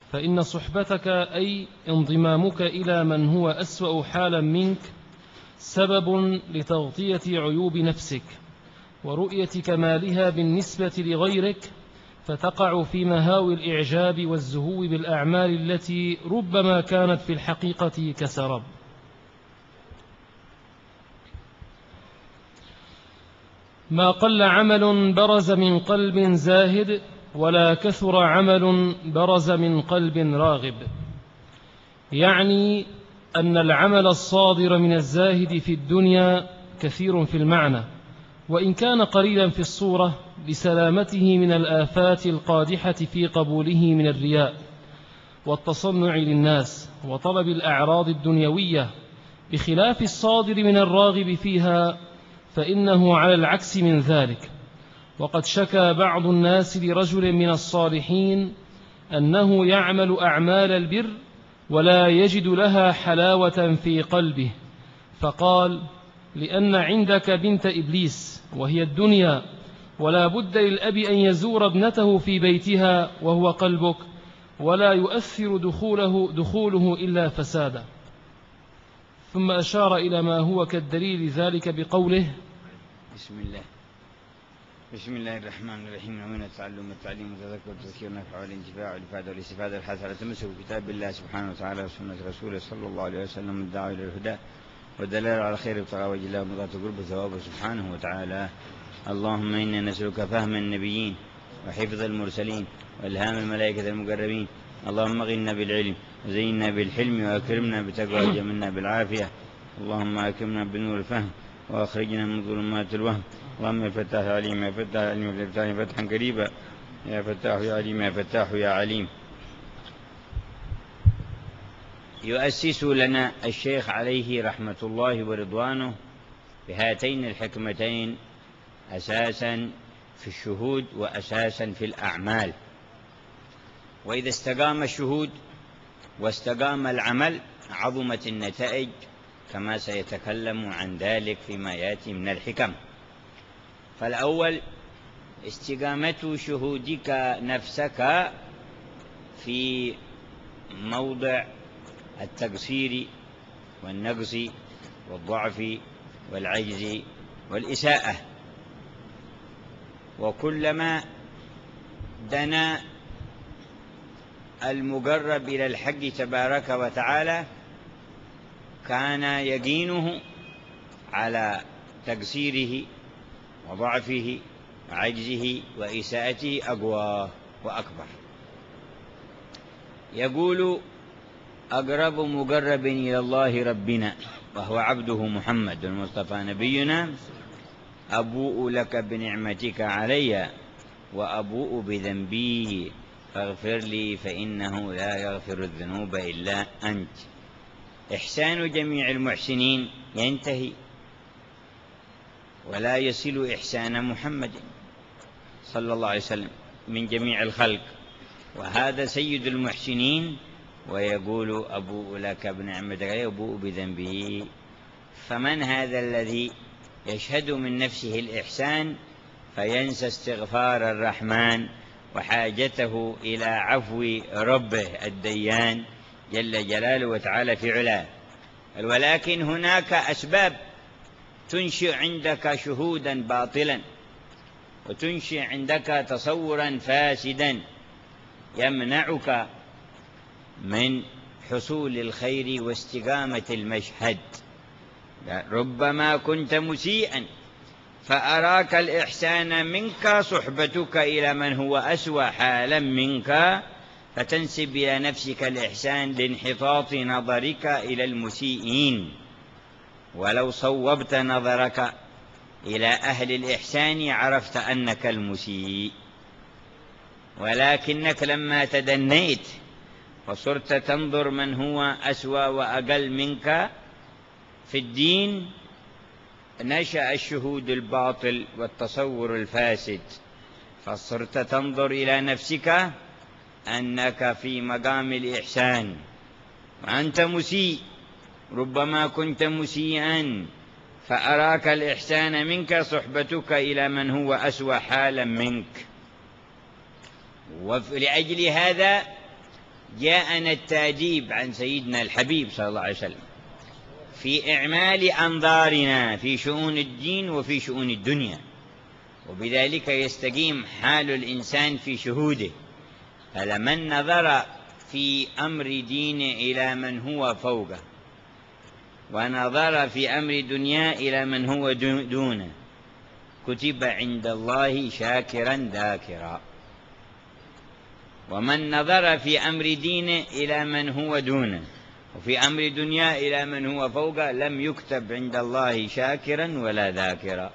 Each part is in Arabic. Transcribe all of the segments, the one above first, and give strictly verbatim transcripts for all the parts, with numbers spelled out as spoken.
فإن صحبتك أي انضمامك إلى من هو أسوأ حالا منك سبب لتغطية عيوب نفسك ورؤية كمالها بالنسبة لغيرك، فتقع في مهاوي الإعجاب والزهو بالأعمال التي ربما كانت في الحقيقة كسراب. ما قل عمل برز من قلب زاهد ولا كثر عمل برز من قلب راغب، يعني أن العمل الصادر من الزاهد في الدنيا كثير في المعنى وإن كان قليلا في الصورة لسلامته من الآفات القادحة في قبوله من الرياء والتصنع للناس وطلب الأعراض الدنيوية، بخلاف الصادر من الراغب فيها فإنه على العكس من ذلك. وقد شكى بعض الناس لرجل من الصالحين أنه يعمل أعمال البر ولا يجد لها حلاوة في قلبه، فقال: لأن عندك بنت إبليس وهي الدنيا، ولا بد للأب أن يزور ابنته في بيتها وهو قلبك، ولا يؤثر دخوله, دخوله إلا فسادا. ثم أشار إلى ما هو كالدليل ذلك بقوله: بسم الله بسم الله الرحمن الرحيم. ومن التعلم والتعليم والتذكر والتذكير والنفع والانتفاع والإفادة والاستفادة والحث على التمسك بكتاب الله سبحانه وتعالى وسنة رسوله صلى الله عليه وسلم، الداعي إلى الهدى والدلالة على خير ابتغاء وجه الله ومرضاة قرب ثوابه سبحانه وتعالى. اللهم إنا نسألك فهم النبيين وحفظ المرسلين وإلهام الملائكة المقربين. اللهم اغننا بالعلم وزينا بالحلم وأكرمنا بتقوى وجملنا بالعافية. اللهم أكرمنا بنور الفهم وأخرجنا من ظلمات الوهم. اللهم يا فتاح يا عليم يا فتاح يا عليم افتح فتحا قريبا يا فتاح يا عليم يا فتاح يا عليم. يؤسس لنا الشيخ عليه رحمة الله ورضوانه بهاتين الحكمتين أساسا في الشهود وأساسا في الأعمال. وإذا استقام الشهود واستقام العمل عظمت النتائج، كما سيتكلم عن ذلك فيما يأتي من الحكم. فالأول استقامة شهودك نفسك في موضع التقصير والنقص والضعف والعجز والإساءة. وكلما دنا المقرب إلى الحق تبارك وتعالى كان يقينه على تقصيره وضعفه وعجزه وإساءته أقوى وأكبر. يقول: أقرب مقرب إلى الله ربنا وهو عبده محمد المصطفى نبينا، أبوء لك بنعمتك علي وأبوء بذنبي فاغفر لي فإنه لا يغفر الذنوب إلا أنت. إحسان جميع المحسنين ينتهي ولا يصل إحسان محمد صلى الله عليه وسلم من جميع الخلق، وهذا سيد المحسنين. ويقول: أبوء لك بنعمتك علي وأبوء بذنبي. فمن هذا الذي يشهد من نفسه الإحسان فينسى استغفار الرحمن وحاجته إلى عفو ربه الديان جل جلاله وتعالى في علاه؟ ولكن هناك أسباب تنشئ عندك شهودا باطلا وتنشئ عندك تصورا فاسدا يمنعك من حصول الخير واستقامة المشهد. ربما كنت مسيئا فأراك الإحسان منك صحبتك إلى من هو أسوأ حالا منك، فتنسب إلى نفسك الإحسان لانحطاط نظرك إلى المسيئين. ولو صوبت نظرك إلى أهل الإحسان عرفت أنك المسيء، ولكنك لما تدنيت وصرت تنظر من هو أسوأ وأقل منك في الدين نشأ الشهود الباطل والتصور الفاسد، فصرت تنظر إلى نفسك أنك في مقام الإحسان وأنت مسيء. ربما كنت مسيئا فأراك الإحسان منك صحبتك إلى من هو أسوأ حالا منك. ولأجل هذا جاءنا التأديب عن سيدنا الحبيب صلى الله عليه وسلم في إعمال أنظارنا في شؤون الدين وفي شؤون الدنيا، وبذلك يستقيم حال الإنسان في شهوده. فلمن نظر في أمر دينه إلى من هو فوقه، ونظر في أمر دنيا إلى من هو دونه، كتب عند الله شاكرا ذاكرا. ومن نظر في أمر دينه إلى من هو دونه وفي أمر دنيا إلى من هو فوقه لم يكتب عند الله شاكرا ولا ذاكرا.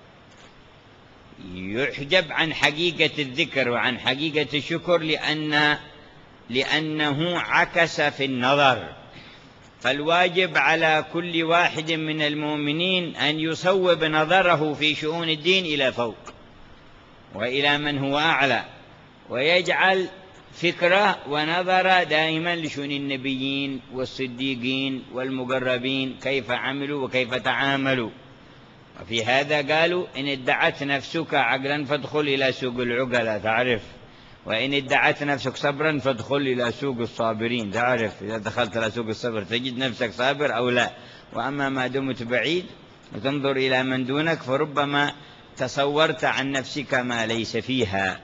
يحجب عن حقيقة الذكر وعن حقيقة الشكر لأن لأنه عكس في النظر. فالواجب على كل واحد من المؤمنين أن يصوب نظره في شؤون الدين إلى فوق وإلى من هو أعلى، ويجعل فكرة ونظر دائما لشؤون النبيين والصديقين والمقربين كيف عملوا وكيف تعاملوا. وفي هذا قالوا: إن ادعت نفسك عقلا فادخل إلى سوق العقلاء تعرف، وإن ادعت نفسك صبرا فادخل إلى سوق الصابرين تعرف. إذا دخلت إلى سوق الصبر تجد نفسك صابر أو لا. وأما ما دمت بعيد وتنظر إلى من دونك فربما تصورت عن نفسك ما ليس فيها.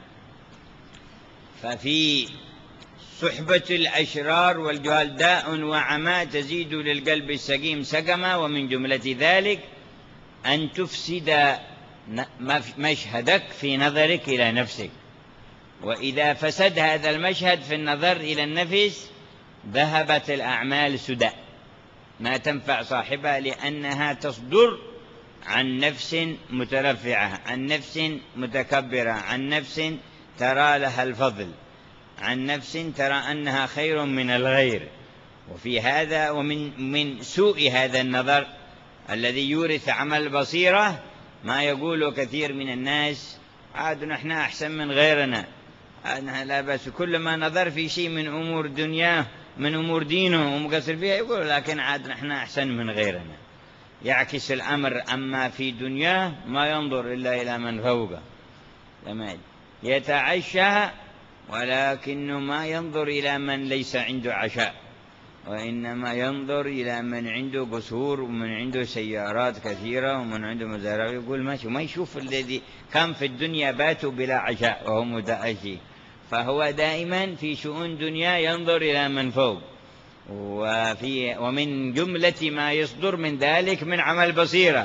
ففي صحبة الأشرار والجهال داء وعماء تزيد للقلب السقيم سقما، ومن جملة ذلك أن تفسد مشهدك في نظرك إلى نفسك. وإذا فسد هذا المشهد في النظر إلى النفس ذهبت الأعمال سدى ما تنفع صاحبها، لأنها تصدر عن نفس مترفعة، عن نفس متكبرة، عن نفس ترى لها الفضل، عن نفس ترى أنها خير من الغير. وفي هذا ومن من سوء هذا النظر الذي يورث عمل البصيرة ما يقول كثير من الناس: عاد نحن أحسن من غيرنا، لا بس كلما نظر في شيء من أمور دنياه من أمور دينه ومقصر فيها يقول لكن عاد نحن أحسن من غيرنا. يعكس الأمر، أما في دنياه ما ينظر إلا إلى من فوقه، يتعشى ولكنه ما ينظر إلى من ليس عنده عشاء، وإنما ينظر إلى من عنده قصور ومن عنده سيارات كثيرة ومن عنده مزارع، يقول ماشي، ما يشوف الذي كان في الدنيا باتوا بلا عشاء وهو متعشي. فهو دائما في شؤون دنيا ينظر إلى من فوق. وفي ومن جملة ما يصدر من ذلك من عمل بصيرة.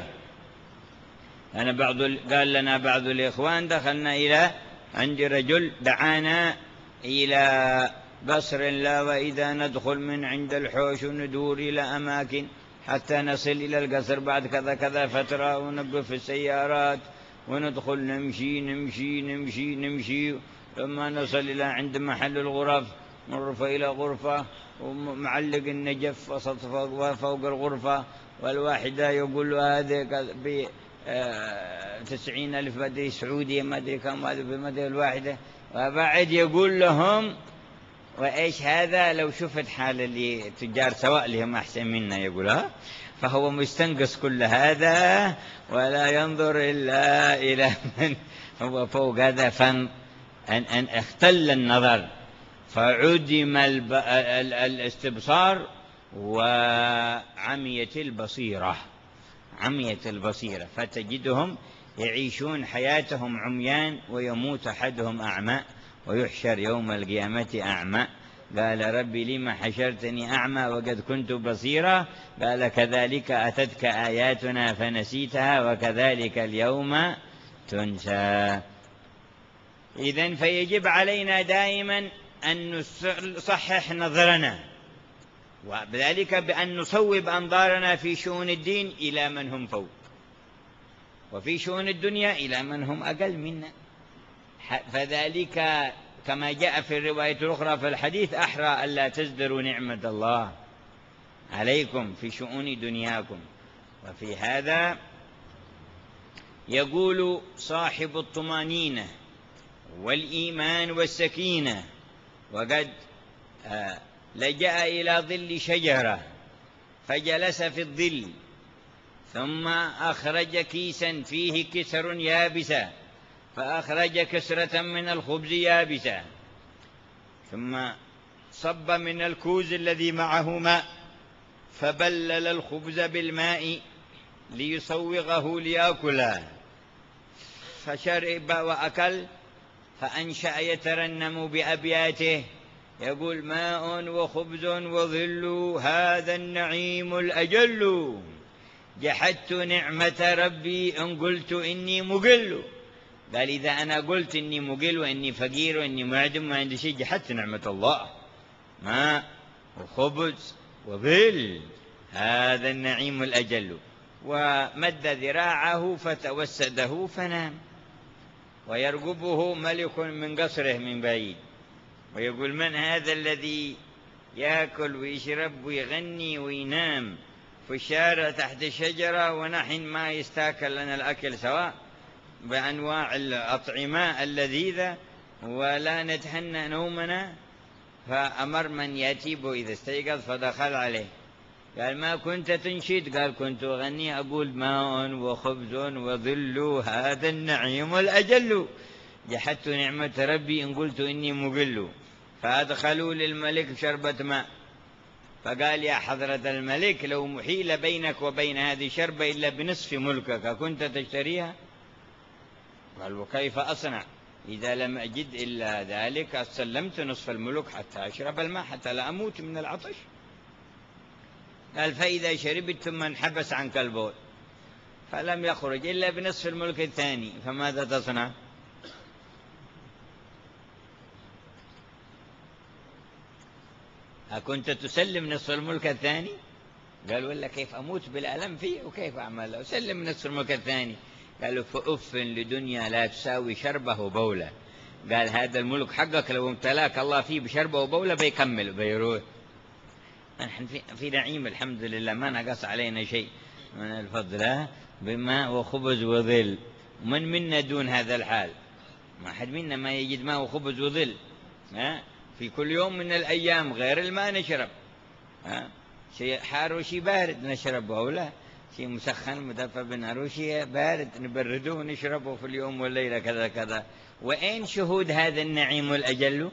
أنا بعض قال لنا بعض الإخوان: دخلنا إلى عند رجل دعانا إلى قصر لا، وإذا ندخل من عند الحوش وندور إلى أماكن حتى نصل إلى القصر بعد كذا كذا فترة، ونقف في السيارات وندخل نمشي نمشي نمشي نمشي لما نصل إلى عند محل الغرف نرفع إلى غرفة ومعلق النجف وسط فوق الغرفة، والواحدة يقول له هذا ب تسعين ألف مدري سعودي مدري كم مدري الواحدة، وبعد يقول لهم: وإيش هذا لو شفت حال اللي تجار سواء لهم أحسن منا يقولها. فهو مستنقص كل هذا ولا ينظر إلا إلى من هو فوق هذا. فن أن, أن اختل النظر فعدم الاستبصار وعمية البصيرة، عمية البصيرة، فتجدهم يعيشون حياتهم عميان ويموت أحدهم أعمى ويحشر يوم القيامة أعمى. قال: ربي لما حشرتني أعمى وقد كنت بصيرا؟ قال: كذلك أتتك آياتنا فنسيتها وكذلك اليوم تنسى. إذن فيجب علينا دائما أن نصحح نظرنا، وذلك بأن نصوب أنظارنا في شؤون الدين إلى من هم فوق، وفي شؤون الدنيا إلى من هم أقل منا. فذلك كما جاء في الرواية الأخرى في الحديث: أحرى ألا تزدروا نعمة الله عليكم في شؤون دنياكم. وفي هذا يقول صاحب الطمانينة والإيمان والسكينة: وقد لجأ إلى ظل شجرة فجلس في الظل، ثم أخرج كيسا فيه كسر يابسة فأخرج كسرة من الخبز يابسة، ثم صب من الكوز الذي معه ماء فبلل الخبز بالماء ليصوغه ليأكله، فشرب وأكل، فأنشأ يترنم بأبياته يقول: ماء وخبز وظل هذا النعيم الأجل، جحدت نعمة ربي إن قلت إني مقل. قال إذا أنا قلت إني مقل وإني فقير وإني معدم ما عندي شيء، جحدت نعمة الله. ماء وخبز وظل هذا النعيم الأجل. ومد ذراعه فتوسده فنام، ويرقبه ملك من قصره من بعيد ويقول: من هذا الذي يأكل ويشرب ويغني وينام في الشارع تحت الشجرة ونحن ما يستاكل لنا الأكل سواء بأنواع الأطعمة اللذيذة ولا نتهنى نومنا؟ فأمر من يأتيه إذا استيقظ فدخل عليه قال: ما كنت تنشد؟ قال: كنت أغني أقول: ماء وخبز وظل هذا النعيم الأجل، جحدت نعمة ربي إن قلت إني مقل. فأدخلوا للملك شربة ماء، فقال: يا حضرة الملك، لو محيل بينك وبين هذه الشربة إلا بنصف ملكك كنت تشتريها؟ قال: وكيف أصنع إذا لم أجد إلا ذلك؟ سلمت نصف الملك حتى أشرب الماء حتى لا أموت من العطش. قال: فإذا شربت ثم انحبس عنك البول فلم يخرج إلا بنصف الملك الثاني فماذا تصنع؟ أكنت تسلم نصف الملك الثاني؟ قال: ولا كيف أموت بالألم فيه وكيف أعمل له؟ سلم نصف الملك الثاني. قالوا: فأف لدنيا لا تساوي شربه وبولة. قال: هذا الملك حقك لو امتلاك الله فيه بشربه وبولة بيكمل بيروح. نحن في, في نعيم الحمد لله، ما نقص علينا شيء من الفضل، بماء وخبز وظل. من منا دون هذا الحال؟ ما حد منا ما يجد ماء وخبز وظل. في كل يوم من الأيام غير الماء نشرب، شيء حار وشيء بارد نشربه، أو لا شيء مسخن مدفى بنار وشيء بارد نبرده ونشربه في اليوم والليلة كذا كذا. وأين شهود هذا النعيم الأجل؟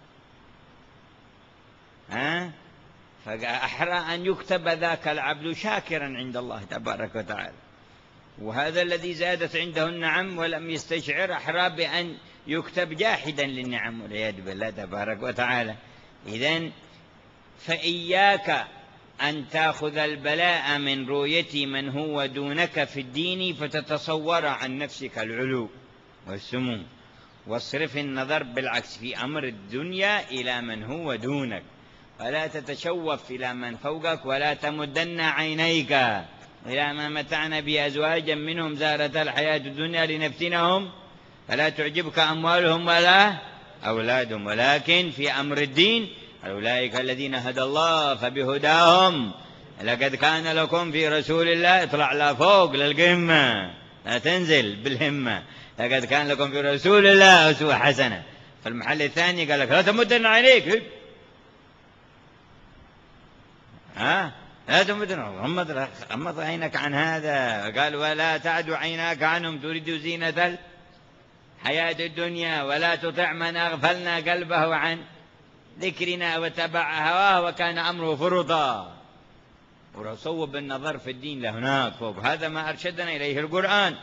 ها؟ فأحرى أن يكتب ذاك العبد شاكرا عند الله تبارك وتعالى، وهذا الذي زادت عنده النعم ولم يستشعر أحرى بأن يكتب جاحدا للنعم والعياذ بالله تبارك وتعالى. إذن فإياك أن تأخذ البلاء من رؤية من هو دونك في الدين فتتصور عن نفسك العلو والسمو، واصرف النظر بالعكس في أمر الدنيا إلى من هو دونك، ولا تتشوف إلى من فوقك، ولا تمدن عينيك إلى ما متعنا بأزواجا منهم زارة الحياة الدنيا لنفتنهم فلا تعجبك أموالهم ولا أولادهم، ولكن في أمر الدين أولئك الذين هدى الله فبهداهم لقد كان لكم في رسول الله، اطلع لا فوق للقمة لا تنزل بالهمة، لقد كان لكم في رسول الله أسوة حسنة. في المحل الثاني قال لك لا تمدن عينيك، ها لا تمدن، غمض عينك عن هذا. قال ولا تعد عيناك عنهم تريد زينة الحياة الدنيا ولا تطع من أغفلنا قلبه عن ذكرنا وتبع هواه وكان أمره فرطا. وصوب النظر في الدين لهناك فوق، هذا ما أرشدنا إليه القرآن.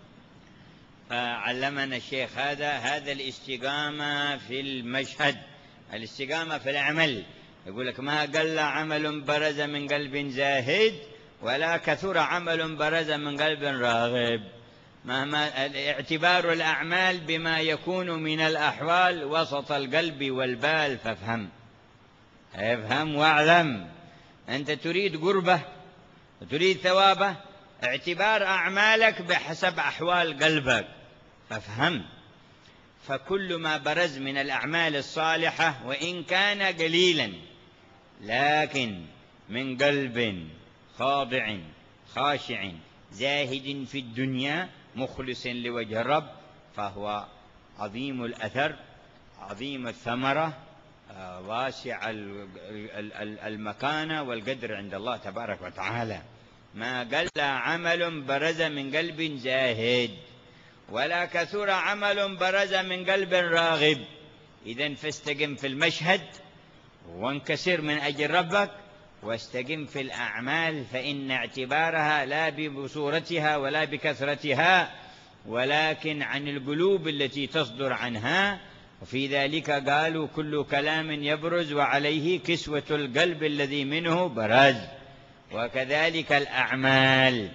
فعلمنا الشيخ هذا هذا الاستقامة في المشهد، الاستقامة في العمل. يقول لك ما قل عمل برز من قلب زاهد ولا كثر عمل برز من قلب راغب. مهما اعتبار الأعمال بما يكون من الأحوال وسط القلب والبال، فافهم افهم واعلم. أنت تريد قربة وتريد ثوابه، اعتبار أعمالك بحسب أحوال قلبك، فافهم. فكل ما برز من الأعمال الصالحة وإن كان قليلا لكن من قلب خاضع خاشع زاهد في الدنيا مخلص لوجه الرب فهو عظيم الأثر عظيم الثمرة واسع المكانة والقدر عند الله تبارك وتعالى. ما قل عمل برز من قلب زاهد ولا كثر عمل برز من قلب راغب. إذن فاستقم في المشهد وانكسر من أجل ربك، واستقم في الأعمال، فإن اعتبارها لا بصورتها ولا بكثرتها ولكن عن القلوب التي تصدر عنها. وفي ذلك قالوا كل كلام يبرز وعليه كسوة القلب الذي منه برز، وكذلك الأعمال.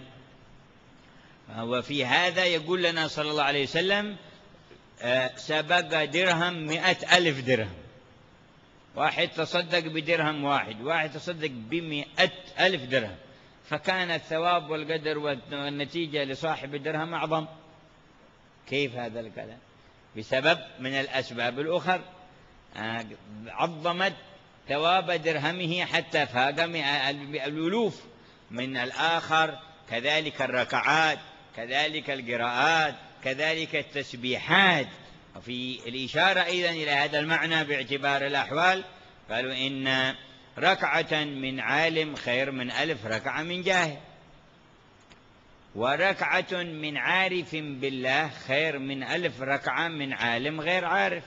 وفي هذا يقول لنا صلى الله عليه وسلم سبق درهم مئة ألف درهم، واحد تصدق بدرهم واحد، واحد تصدق بمئة ألف درهم، فكان الثواب والقدر والنتيجة لصاحب الدرهم أعظم. كيف هذا الكلام؟ بسبب من الأسباب الأخرى عظمت ثواب درهمه حتى فاق الألوف من الآخر. كذلك الركعات، كذلك القراءات، كذلك التسبيحات. وفي الإشارة أيضا إلى هذا المعنى باعتبار الأحوال، قالوا إن ركعة من عالم خير من ألف ركعة من جاهل، وركعة من عارف بالله خير من ألف ركعة من عالم غير عارف،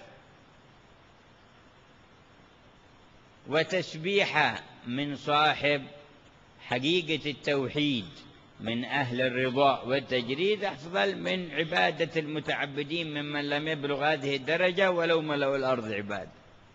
وتسبيحة من صاحب حقيقة التوحيد من أهل الرضا والتجريد أفضل من عبادة المتعبدين ممن لم يبلغ هذه الدرجة ولو ملأوا الأرض عباد.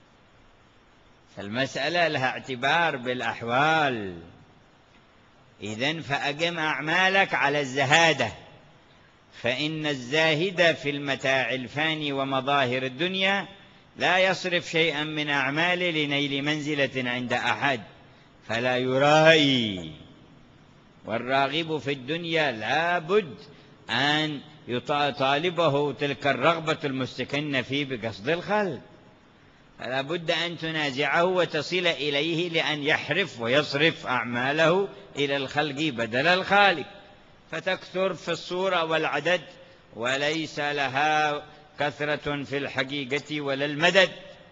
فالمسألة لها اعتبار بالأحوال. إذن فأقم أعمالك على الزهادة، فإن الزاهد في المتاع الفاني ومظاهر الدنيا لا يصرف شيئا من أعماله لنيل منزلة عند أحد فلا يرائي. والراغب في الدنيا لا بد أن يطالبه تلك الرغبة المستكنة فيه بقصد الخلق، فلا بد أن تنازعه وتصل إليه لأن يحرف ويصرف أعماله إلى الخلق بدل الخالق، فتكثر في الصورة والعدد وليس لها كثرة في الحقيقة ولا المدد.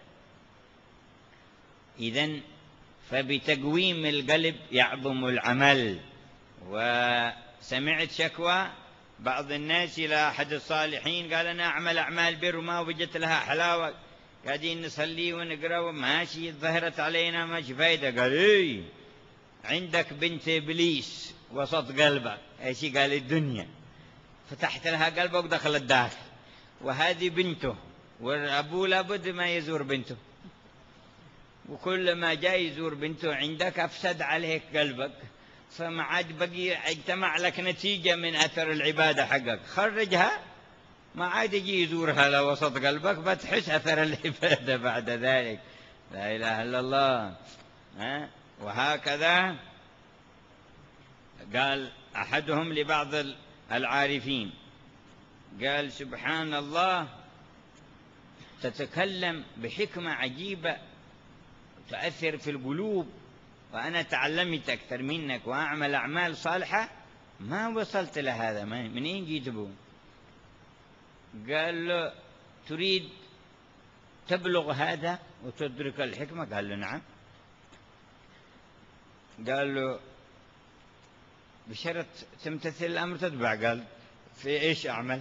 إذن فبتقويم القلب يعظم العمل. وسمعت شكوى بعض الناس إلى أحد الصالحين قال أنا أعمل أعمال بر وما وجدت لها حلاوة، قاعدين نصلي ونقرأ وماشي ظهرت علينا ماشي فايدة. قال إيه عندك بنت إبليس وسط قلبك. إيش قال الدنيا، فتحت لها قلبك ودخلت داخل، وهذه بنته والأبو لابد ما يزور بنته، وكل ما جاء يزور بنته عندك أفسد عليك قلبك، فما عاد بقي اجتمع لك نتيجة من أثر العبادة حقك، خرجها ما عاد يجي يزورها لوسط قلبك فتحس أثر العبادة بعد ذلك. لا إله إلا الله. ها؟ وهكذا قال أحدهم لبعض العارفين قال سبحان الله تتكلم بحكمة عجيبة تؤثر في القلوب، وأنا تعلمت أكثر منك وأعمل أعمال صالحة ما وصلت لهذا، من أين جيت به؟ قال له تريد تبلغ هذا وتدرك الحكمة؟ قال له نعم. قال له بشرط تمتثل الأمر تتبع. قال في إيش أعمل؟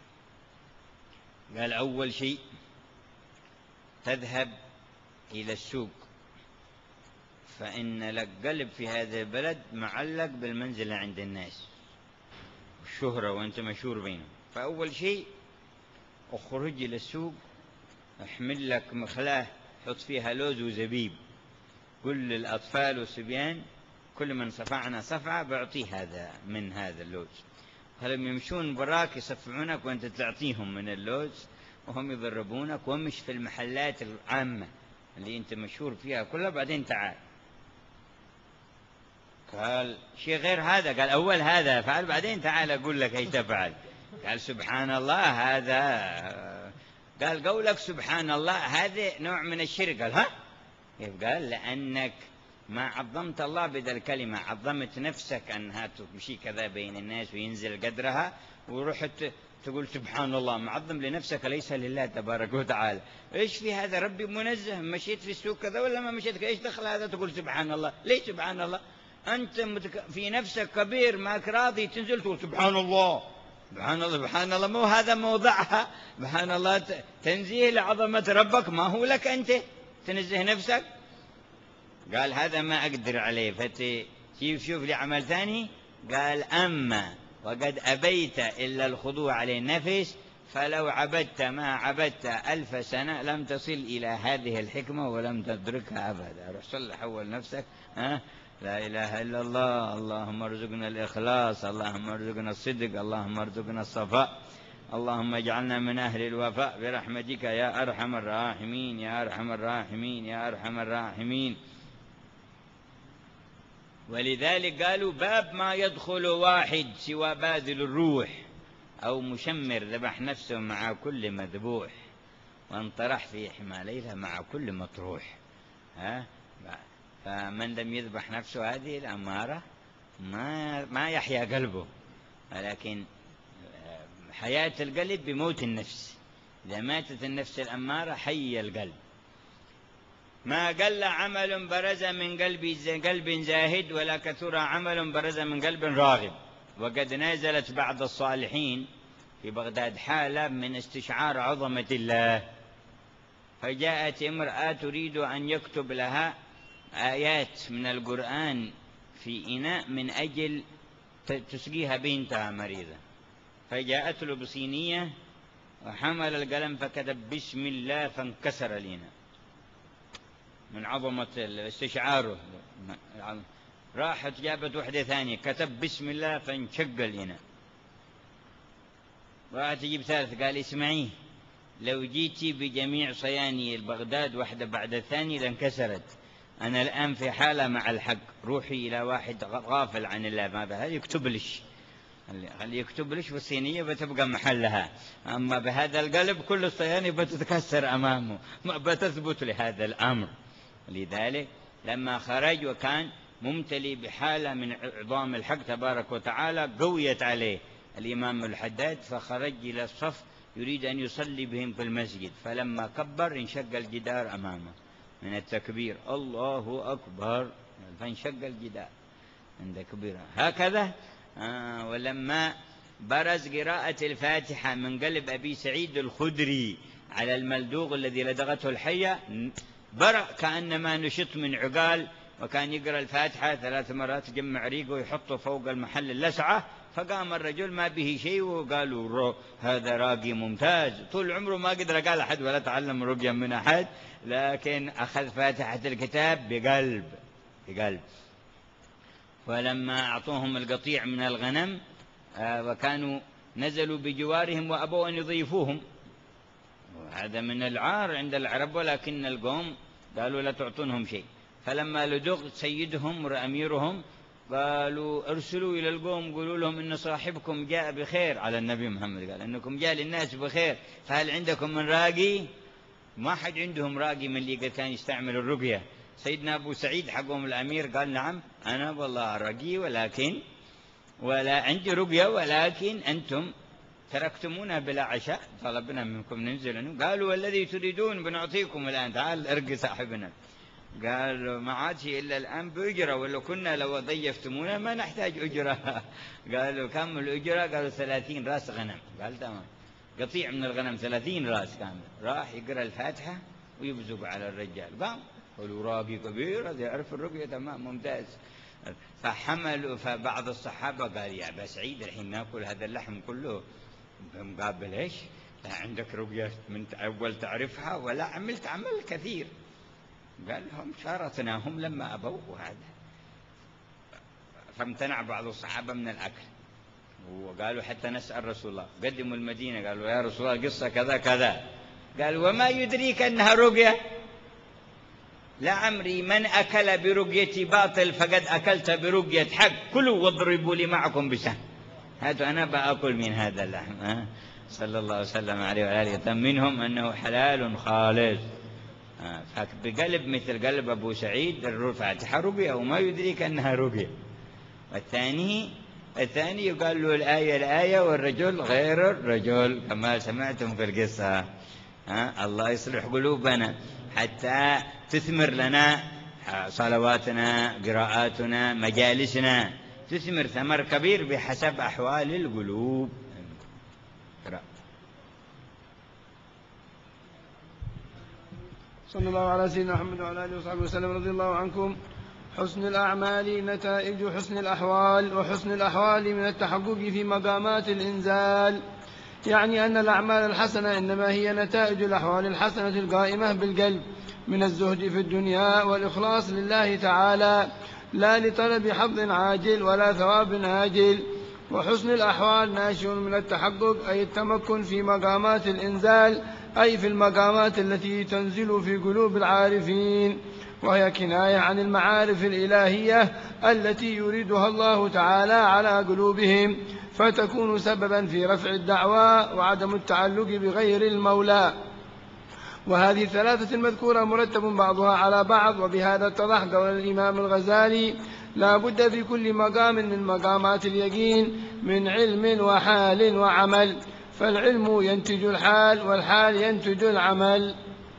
قال أول شيء تذهب إلى السوق، فإن لك قلب في هذا البلد معلق بالمنزلة عند الناس والشهرة وأنت مشهور بينهم، فأول شيء اخرج إلى السوق، احمل لك مخلاه حط فيها لوز وزبيب، كل الأطفال والصبيان كل من صفعنا صفعة بعطيه هذا من هذا اللوز، فلم يمشون براك يصفعونك وأنت تعطيهم من اللوز وهم يضربونك، ومش في المحلات العامة اللي أنت مشهور فيها كلها بعدين تعال. قال شيء غير هذا؟ قال أول هذا فعل بعدين تعال أقول لك أيش تفعل. قال سبحان الله هذا. قال قولك سبحان الله هذا نوع من الشرك. قال ها؟ كيف؟ قال لأنك ما عظمت الله بذا الكلمة، عظمت نفسك أنها تمشي كذا بين الناس وينزل قدرها، ورحت تقول سبحان الله، معظم لنفسك ليس لله تبارك وتعالى. إيش في هذا؟ ربي منزه، مشيت في السوق كذا ولا ما مشيت، إيش دخل هذا تقول سبحان الله؟ ليش سبحان الله؟ أنت في نفسك كبير ماك راضي تنزل تقول سبحان الله سبحان الله سبحان الله، مو هذا موضعها. سبحان الله تنزيه لعظمة ربك، ما هو لك أنت تنزه نفسك. قال هذا ما أقدر عليه، فتشوف شوف لي عمل ثاني. قال أما وقد أبيت إلا الخضوع للنفس فلو عبدت ما عبدت ألف سنة لم تصل إلى هذه الحكمة ولم تدركها أبدا. روح صلح أول نفسك. ها لا إله إلا الله، اللهم ارزقنا الإخلاص، اللهم ارزقنا الصدق، اللهم ارزقنا الصفاء، اللهم اجعلنا من أهل الوفاء برحمتك يا أرحم الراحمين يا أرحم الراحمين يا أرحم الراحمين. ولذلك قالوا باب ما يدخل واحد سوى باذل الروح أو مشمر ذبح نفسه مع كل مذبوح وانطرح في حمى ليلة مع كل مطروح. ها فمن لم يذبح نفسه هذه الأمارة ما ما يحيا قلبه، ولكن حياة القلب بموت النفس. إذا ماتت النفس الأمارة حي القلب. ما قل عمل برز من قلب قلب زاهد ولا كثر عمل برز من قلب راغب. وقد نازلت بعض الصالحين في بغداد حالة من استشعار عظمة الله، فجاءت امرأة تريد أن يكتب لها آيات من القرآن في إناء من أجل تسقيها بنتها مريضة، فجاءت له بصينية وحمل القلم فكتب بسم الله فانكسر الإناء من عظمة استشعاره. راحت جابت وحدة ثانية كتب بسم الله فانشق الإناء. راحت تجيب ثالث قال اسمعيه لو جيتي بجميع صياني البغداد واحدة بعد الثانية لانكسرت. أنا الآن في حالة مع الحق، روحي إلى واحد غافل عن الله ماذا هذا يكتب لش، خلي يكتب لش والصينية بتبقى محلها، أما بهذا القلب كل الصياني بتتكسر أمامه ما بتثبت لهذا الأمر. لذلك لما خرج وكان ممتلي بحالة من عظام الحق تبارك وتعالى قويت عليه الإمام الحداد، فخرج إلى الصف يريد أن يصلي بهم في المسجد، فلما كبر انشق الجدار أمامه من التكبير الله أكبر فانشق الجدار عند كبيرة هكذا. آه ولما برز قراءة الفاتحة من قلب أبي سعيد الخدري على الملدوغ الذي لدغته الحية برأ كأنما نشط من عقال، وكان يقرأ الفاتحة ثلاث مرات يجمع ريقه ويحطه فوق المحل اللسعة، فقام الرجل ما به شيء وقالوا هذا راقي ممتاز. طول عمره ما قدر قال أحد ولا تعلم رقيا من أحد، لكن أخذ فاتحة الكتاب بقلب بقلب. ولما أعطوهم القطيع من الغنم وكانوا نزلوا بجوارهم وأبوا أن يضيفوهم، وهذا من العار عند العرب، ولكن القوم قالوا لا تعطونهم شيء. فلما لدغ سيدهم وأميرهم قالوا ارسلوا إلى القوم قولوا لهم إن صاحبكم جاء بخير على النبي محمد، قال إنكم جاء للناس بخير، فهل عندكم من راقي؟ ما حد عندهم راقي من اللي كان يستعمل الرقية. سيدنا أبو سعيد حقهم الأمير قال نعم أنا والله رقي ولكن ولا عندي رقية، ولكن أنتم تركتمونا بلا عشاء طلبنا منكم ننزل. قالوا والذي تريدون بنعطيكم الآن، تعال ارقي صاحبنا. قالوا ما عادش إلا الآن بأجرة، ولو كنا لو ضيفتمونا ما نحتاج أجرة. قالوا كم الأجرة؟ قالوا ثلاثين رأس غنم. قال تمام، قطيع من الغنم ثلاثين رأس كامل. راح يقرأ الفاتحة ويبزق على الرجال، قام قالوا راقي كبير هذا يعرف الرقية تمام ممتاز. فحملوا، فبعض الصحابة قال يا أبا سعيد الحين ناكل هذا اللحم كله مقابل إيش؟ لا عندك رقية من أول تعرفها ولا عملت عمل كثير. قال لهم شارتناهم لما أبوا هذا. فامتنع بعض الصحابة من الأكل، وقالوا حتى نسأل رسول الله. قدموا المدينة قالوا يا رسول الله قصة كذا كذا. قال وما يدريك أنها رقية؟ لعمري من أكل برقية باطل فقد أكلت برقية حق، كلوا واضربوا لي معكم بسهم. هذا أنا بأكل من هذا اللحم. أه؟ صلى الله وسلم عليه وآله. منهم أنه حلال خالص. أه؟ بقلب مثل قلب أبو سعيد الفاتحة رقية وما يدريك أنها رقية. والثاني الثاني يقال له الآية الآية والرجل غير الرجل كما سمعتم في القصة. أه؟ الله يصلح قلوبنا حتى تثمر لنا صلواتنا قراءاتنا مجالسنا، تثمر ثمر كبير بحسب أحوال القلوب. صلى الله على سيدنا محمد وعلى آله وصحبه وسلم. رضي الله عنكم. حسن الأعمال نتائج حسن الأحوال، وحسن الأحوال من التحقق في مقامات الإنزال، يعني أن الأعمال الحسنة إنما هي نتائج الأحوال الحسنة القائمة بالقلب من الزهد في الدنيا والإخلاص لله تعالى، لا لطلب حظ عاجل ولا ثواب آجل. وحسن الأحوال ناشئ من التحقق، أي التمكن في مقامات الإنزال، أي في المقامات التي تنزل في قلوب العارفين، وهي كناية عن المعارف الإلهية التي يريدها الله تعالى على قلوبهم، فتكون سببا في رفع الدعوى وعدم التعلق بغير المولى. وهذه الثلاثة المذكورة مرتب بعضها على بعض، وبهذا اتضح قول الإمام الغزالي: لا بد في كل مقام من مقامات اليقين من علم وحال وعمل، فالعلم ينتج الحال والحال ينتج العمل.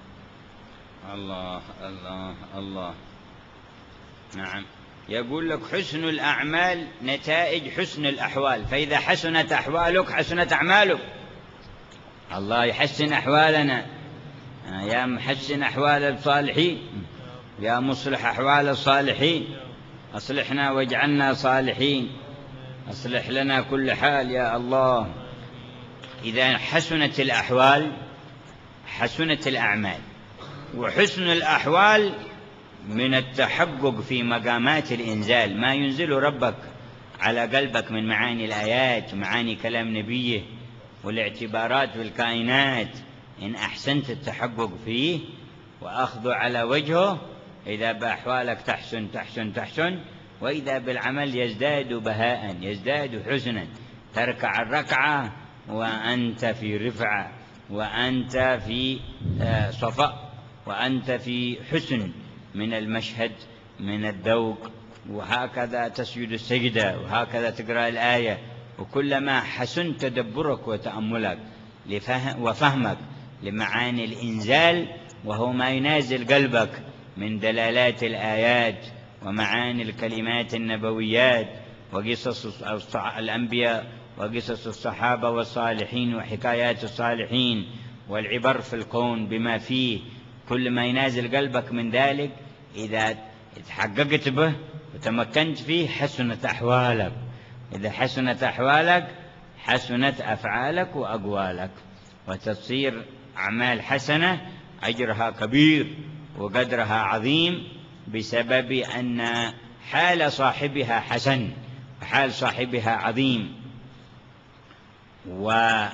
الله الله الله. نعم، يقول لك حسن الأعمال نتائج حسن الأحوال، فإذا حسنت أحوالك حسنت أعمالك. الله يحسن أحوالنا، يا محسن أحوال الصالحين، يا مصلح أحوال الصالحين، أصلحنا واجعلنا صالحين، أصلح لنا كل حال يا الله. إذا حسنت الأحوال حسنت الأعمال. وحسن الأحوال من التحقق في مقامات الإنزال، ما ينزل ربك على قلبك من معاني الآيات ومعاني كلام نبيه والاعتبارات بالكائنات، إن أحسنت التحقق فيه وأخذ على وجهه، إذا بأحوالك تحسن تحسن تحسن، وإذا بالعمل يزداد بهاء يزداد حسنا. تركع الركعة وأنت في رفعة، وأنت في صفاء، وأنت في حسن من المشهد من الذوق، وهكذا تسجد السجدة، وهكذا تقرأ الآية. وكلما حسن تدبرك وتأملك وفهمك لمعاني الإنزال، وهو ما ينازل قلبك من دلالات الآيات ومعاني الكلمات النبويات وقصص الأنبياء وقصص الصحابة والصالحين وحكايات الصالحين والعبر في الكون بما فيه، كل ما ينازل قلبك من ذلك إذا تحققت به وتمكنت فيه حسنت أحوالك. إذا حسنت أحوالك حسنت أفعالك وأقوالك، وتصير أعمال حسنة أجرها كبير وقدرها عظيم، بسبب أن حال صاحبها حسن وحال صاحبها عظيم. وإن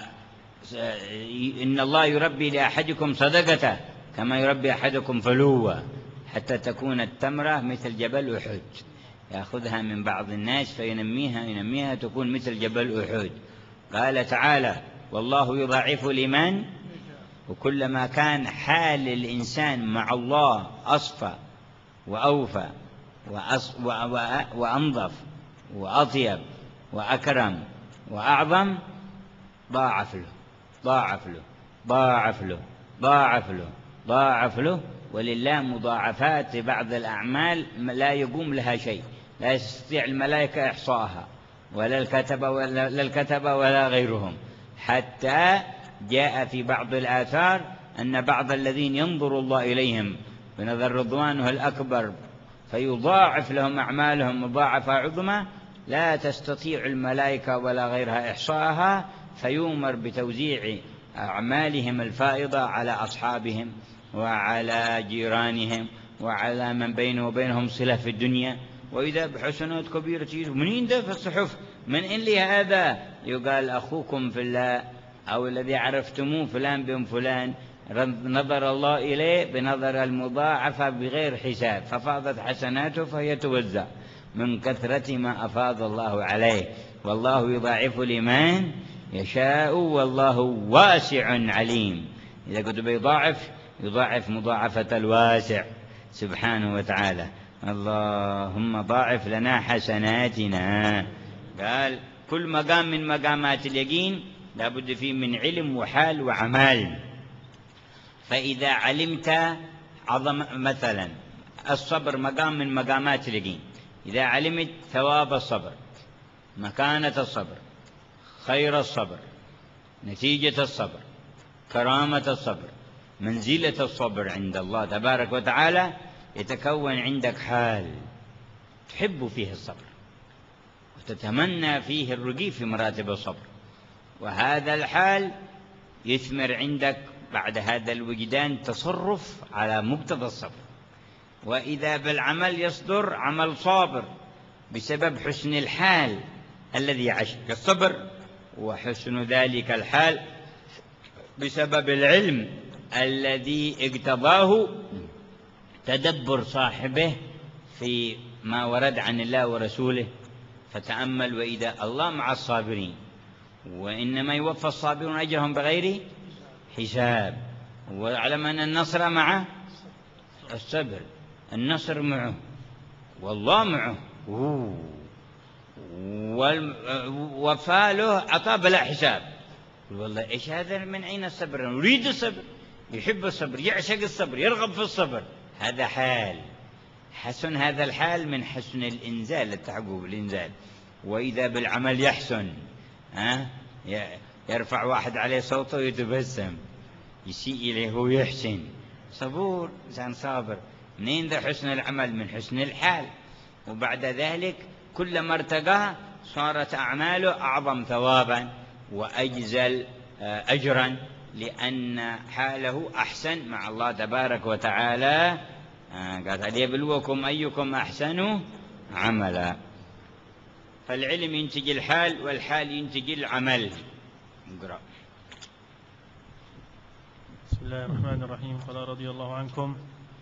الله يربي لأحدكم صدقته كما يربي أحدكم فلوة، حتى تكون التمرة مثل جبل أحد، يأخذها من بعض الناس فينميها ينميها تكون مثل جبل أحد. قال تعالى: والله يضاعف لمن. وكلما كان حال الإنسان مع الله أصفى وأوفى وأص... و... و... وأنظف وأطيب وأكرم وأعظم، ضاعف له ضاعف له ضاعف له ضاعف له ضاعف له. ولله مضاعفات بعض الأعمال لا يقوم لها شيء، لا يستطيع الملائكة إحصاءها ولا الكتبة ولا, لا الكتبة ولا غيرهم. حتى جاء في بعض الآثار أن بعض الذين ينظر الله إليهم بنظر رضوانه الأكبر فيضاعف لهم أعمالهم مضاعفة عظمى، لا تستطيع الملائكة ولا غيرها إحصاءها، فيؤمر بتوزيع أعمالهم الفائضة على أصحابهم وعلى جيرانهم وعلى من بينه وبينهم صلة في الدنيا. وإذا بحسنات كبيرة تجد منين ده في الصحف، من إن لي هذا؟ يقال أخوكم في الله أو الذي عرفتموه فلان بن فلان، نظر الله إليه بنظر المضاعفة بغير حساب، ففاضت حسناته فهي توزع من كثرة ما أفاض الله عليه. والله يضاعف لمن يشاء والله واسع عليم. إذا كنت بيضاعف يضاعف مضاعفة الواسع سبحانه وتعالى. اللهم ضاعف لنا حسناتنا. قال كل مقام من مقامات اليقين لابد فيه من علم وحال وعمال. فإذا علمت عظم مثلا الصبر مقام من مقامات اليقين، إذا علمت ثواب الصبر، مكانة الصبر، خير الصبر، نتيجة الصبر، كرامة الصبر، منزلة الصبر عند الله تبارك وتعالى يتكون عندك حال تحب فيه الصبر وتتمنى فيه الرقي في مراتب الصبر، وهذا الحال يثمر عندك بعد هذا الوجدان تصرف على مقتضى الصبر. وإذا بالعمل يصدر عمل صابر بسبب حسن الحال الذي يعشق الصبر، وحسن ذلك الحال بسبب العلم الذي اقتضاه تدبر صاحبه في ما ورد عن الله ورسوله. فتأمل: وإذا الله مع الصابرين وإنما يوفى الصابرون أجرهم بغير حساب. واعلم أن النصر مع الصبر، النصر معه والله معه، وفاله عطاء بلا حساب. والله إيش هذا؟ من أين الصبر؟ يريد الصبر، يحب الصبر، يعشق الصبر، يرغب في الصبر. هذا حال حسن، هذا الحال من حسن الإنزال، التحقق بالإنزال. وإذا بالعمل يحسن، ها يرفع واحد عليه صوته ويتبسم، يسيء إليه ويحسن، صبور، إنسان صابر. منين ذا حسن العمل؟ من حسن الحال. وبعد ذلك كلما ارتقى صارت أعماله أعظم ثوابا وأجزل أجرا، لأن حاله أحسن مع الله تبارك وتعالى. قال: ليبلوكم أيكم أحسن عملا. فالعلم ينتج الحال، والحال ينتج العمل. اقرأ. بسم الله الرحمن الرحيم. قال رضي الله عنكم: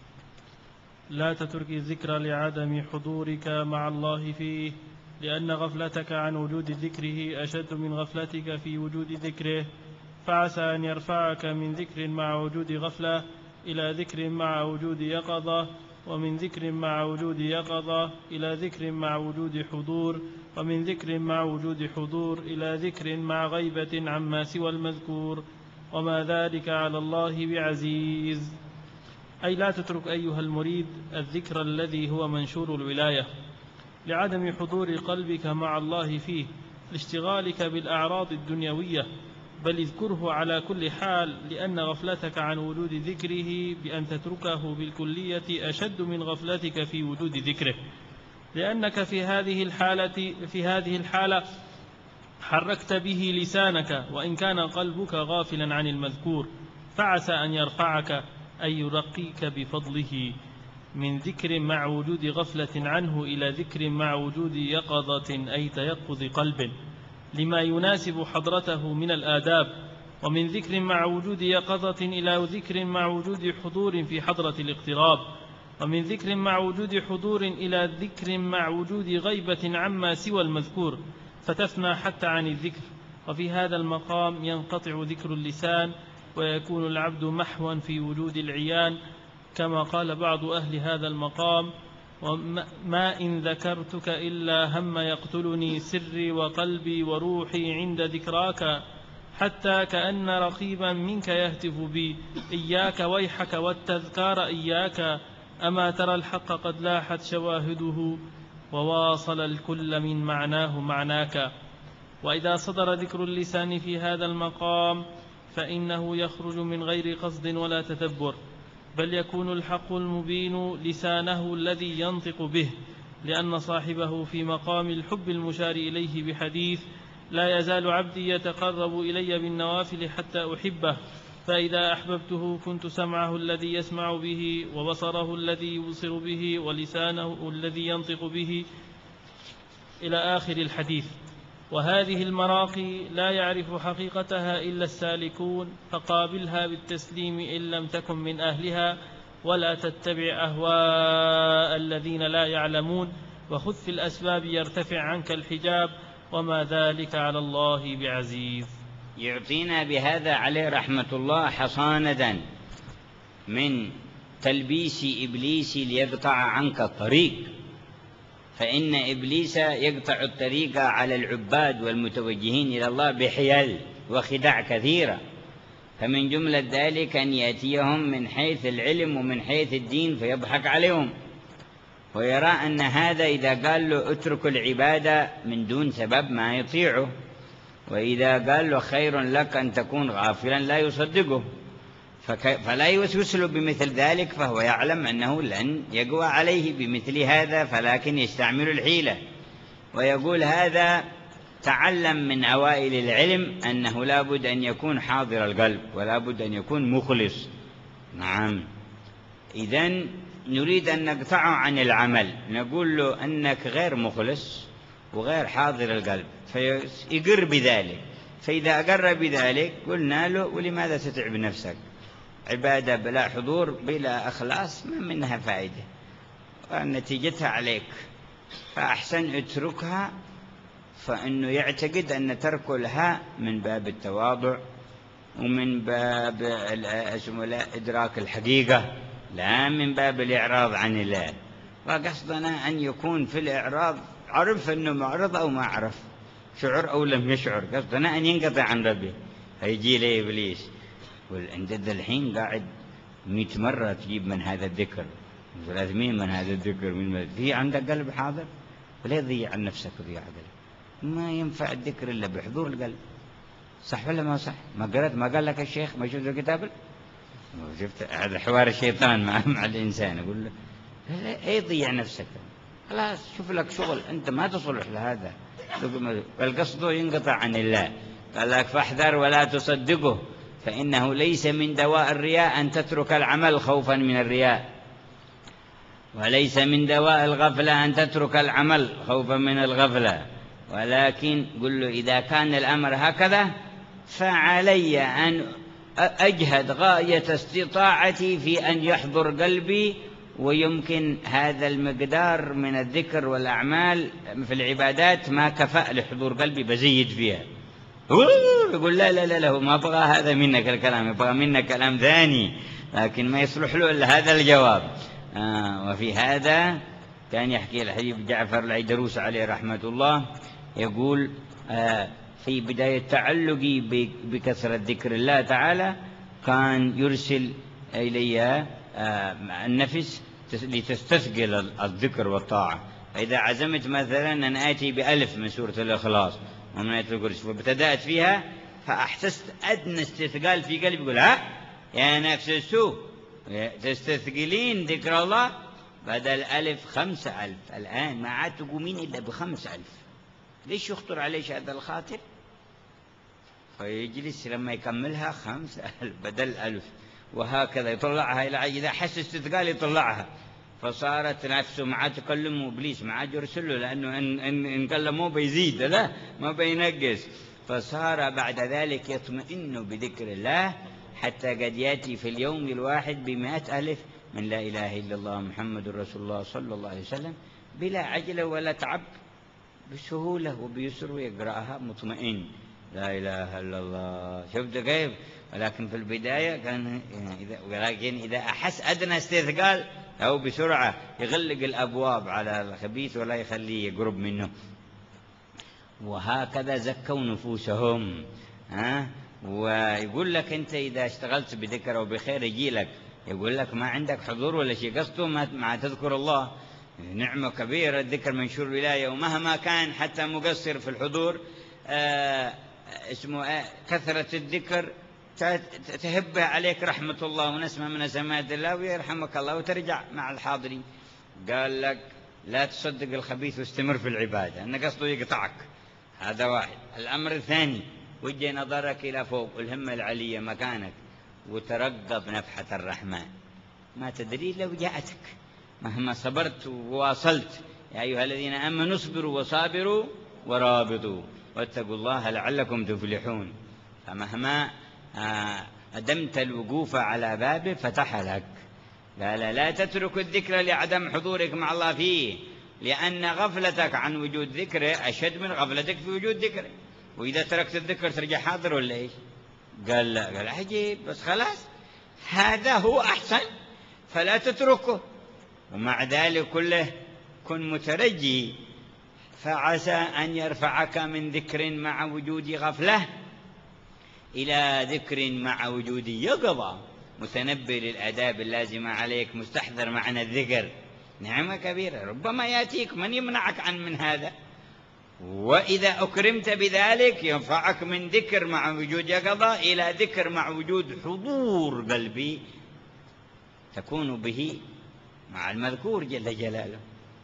لا تترك الذكر لعدم حضورك مع الله فيه، لأن غفلتك عن وجود ذكره أشد من غفلتك في وجود ذكره، فعسى أن يرفعك من ذكر مع وجود غفلة إلى ذكر مع وجود يقظة، ومن ذكر مع وجود يقظة إلى ذكر مع وجود حضور، ومن ذكر مع وجود حضور إلى ذكر مع غيبة عما سوى المذكور، وما ذلك على الله بعزيز. أي لا تترك أيها المريد الذكر الذي هو منشور الولاية لعدم حضور قلبك مع الله فيه لاشتغالك بالأعراض الدنيوية، بل اذكره على كل حال، لأن غفلتك عن وجود ذكره بأن تتركه بالكلية أشد من غفلتك في وجود ذكره، لأنك في هذه الحالة في هذه الحالة حركت به لسانك وإن كان قلبك غافلا عن المذكور، فعسى أن يرفعك أي يرقيك بفضله من ذكر مع وجود غفلة عنه إلى ذكر مع وجود يقظة أي تيقظ قلب لما يناسب حضرته من الآداب، ومن ذكر مع وجود يقظة إلى ذكر مع وجود حضور في حضرة الاقتراب، ومن ذكر مع وجود حضور إلى ذكر مع وجود غيبة عما سوى المذكور، فتفنى حتى عن الذكر. وفي هذا المقام ينقطع ذكر اللسان، ويكون العبد محوا في وجود العيان، كما قال بعض أهل هذا المقام: وما إن ذكرتك إلا هم يقتلني سري وقلبي وروحي عند ذكراك، حتى كأن رقيبا منك يهتف بي إياك ويحك والتذكار إياك، أما ترى الحق قد لاحت شواهده، وواصل الكل من معناه معناك. وإذا صدر ذكر اللسان في هذا المقام فإنه يخرج من غير قصد ولا تدبر، بل يكون الحق المبين لسانه الذي ينطق به، لأن صاحبه في مقام الحب المشار إليه بحديث: لا يزال عبدي يتقرب إلي بالنوافل حتى أحبه، فإذا أحببته كنت سمعه الذي يسمع به، وبصره الذي يبصر به، ولسانه الذي ينطق به، إلى آخر الحديث. وهذه المراقي لا يعرف حقيقتها إلا السالكون، فقابلها بالتسليم إن لم تكن من أهلها، ولا تتبع أهواء الذين لا يعلمون، وخذ في الأسباب يرتفع عنك الحجاب، وما ذلك على الله بعزيز. يعطينا بهذا عليه رحمة الله حصانة من تلبيس إبليس ليقطع عنك الطريق، فإن إبليس يقطع الطريق على العباد والمتوجهين إلى الله بحيل وخداع كثيرة، فمن جملة ذلك أن يأتيهم من حيث العلم ومن حيث الدين فيضحك عليهم، ويرى أن هذا إذا قال له اترك العبادة من دون سبب ما يطيعه، وإذا قال له خير لك أن تكون غافلا لا يصدقه. فلا يوسوس له بمثل ذلك، فهو يعلم أنه لن يقوى عليه بمثل هذا، فلكن يستعمل الحيلة. ويقول هذا تعلم من أوائل العلم أنه لا بد أن يكون حاضر القلب ولا بد أن يكون مخلص. نعم. إذن نريد أن نقطعه عن العمل، نقول له أنك غير مخلص وغير حاضر القلب، فيقر بذلك. فإذا أقر بذلك قلنا له ولماذا تتعب نفسك؟ عبادة بلا حضور بلا أخلاص ما منها فائدة ونتيجتها عليك، فأحسن اتركها. فإنه يعتقد أن ترك لها من باب التواضع ومن باب إدراك الحقيقة، لا من باب الإعراض عن الله. وقصدنا أن يكون في الإعراض عرف أنه معرض أو ما عرف، شعر أو لم يشعر، قصدنا أن ينقطع عن ربه. هيجي لي إبليس والأندد الحين قاعد مئة مرة تجيب من هذا الذكر، ثلاثمئة من هذا الذكر، من في عندك قلب حاضر؟ ولا تضيع عن نفسك وضيع قلب؟ ما ينفع الذكر إلا بحضور القلب. صح ولا ما صح؟ ما قرأت ما قال لك الشيخ ما شفت الكتاب؟ شفت هذا حوار الشيطان مع, مع الإنسان، يقول له ايه ضيع نفسك، خلاص شوف لك شغل أنت ما تصلح لهذا. القصد ينقطع عن الله. قال لك فاحذر ولا تصدقه، فإنه ليس من دواء الرياء أن تترك العمل خوفا من الرياء، وليس من دواء الغفلة أن تترك العمل خوفا من الغفلة. ولكن قل له إذا كان الأمر هكذا فعلي أن أجهد غاية استطاعتي في أن يحضر قلبي، ويمكن هذا المقدار من الذكر والأعمال في العبادات ما كفأ لحضور قلبي، بزيد فيها. يقول لا لا لا لا ما أبغى هذا منك الكلام، يبغى منك كلام ثاني، لكن ما يصلح له إلا هذا الجواب. آه وفي هذا كان يحكي الحبيب جعفر العيدروس عليه رحمة الله، يقول آه في بداية تعلقي بكثرة ذكر الله تعالى كان يرسل إلي آه النفس لتستثقل الذكر والطاعة. فإذا عزمت مثلا أن آتي بألف من سورة الإخلاص ومن آية الكرسي وابتدأت فيها، فأحسست أدنى استثقال في قلبي، يقول ها يا نفس السوء تستثقلين ذكر الله، بدل ألف خمسة ألف، الآن ما عاد تقومين إلا بخمس ألف. ليش يخطر عليش هذا الخاطر؟ فيجلس لما يكملها خمس ألف بدل ألف، وهكذا يطلعها إلى إذا حس استثقال يطلعها. فصارت نفسه ما عاد تكلمه إبليس، ما عاد يرسل له، لأنه إن, إن, إن كلموه بيزيد لا ما بينقص. فصار بعد ذلك يطمئن بذكر الله حتى قد يأتي في اليوم الواحد بمئة ألف من لا إله إلا الله محمد رسول الله صلى الله عليه وسلم بلا عجلة ولا تعب، بسهولة وبيسر، ويقرأها مطمئن لا إله إلا الله. شفت كيف؟ ولكن في البداية كان إذا ولكن إذا أحس أدنى استثقال أو بسرعة يغلق الأبواب على الخبيث ولا يخليه يقرب منه. وهكذا زكوا نفوسهم. ها ويقول لك أنت إذا اشتغلت بذكر وبخير يجي لك، يقول لك ما عندك حضور ولا شيء، قصده ما, ما تذكر الله. نعمة كبيرة الذكر منشور ولاية، ومهما كان حتى مقصر في الحضور آه اسمه آه كثرة الذكر تهب عليك رحمة الله ونسمة من سماء الله ويرحمك الله وترجع مع الحاضرين. قال لك لا تصدق الخبيث واستمر في العبادة، أن قصده يقطعك. هذا واحد. الأمر الثاني وجه نظرك إلى فوق والهمة العلية مكانك، وترقب نفحة الرحمن، ما تدري لو جاءتك مهما صبرت وواصلت. يا أيها الذين آمنوا اصبروا وصابروا ورابطوا واتقوا الله لعلكم تفلحون. فمهما أدمت الوقوف على بابه فتح لك. قال لا تترك الذكر لعدم حضورك مع الله فيه، لأن غفلتك عن وجود ذكره أشد من غفلتك في وجود ذكره. وإذا تركت الذكر ترجع حاضر ولا إيش؟ قال لا. قال عجيب، بس خلاص هذا هو أحسن فلا تتركه. ومع ذلك كله كن مترجي، فعسى أن يرفعك من ذكر مع وجود غفلة إلى ذكر مع وجود يقظة، متنبه للآداب اللازمة عليك، مستحضر معنى الذكر. نعمة كبيرة ربما يأتيك، من يمنعك عن من هذا؟ وإذا أكرمت بذلك ينفعك من ذكر مع وجود يقظة إلى ذكر مع وجود حضور قلبي تكون به مع المذكور جل جلاله.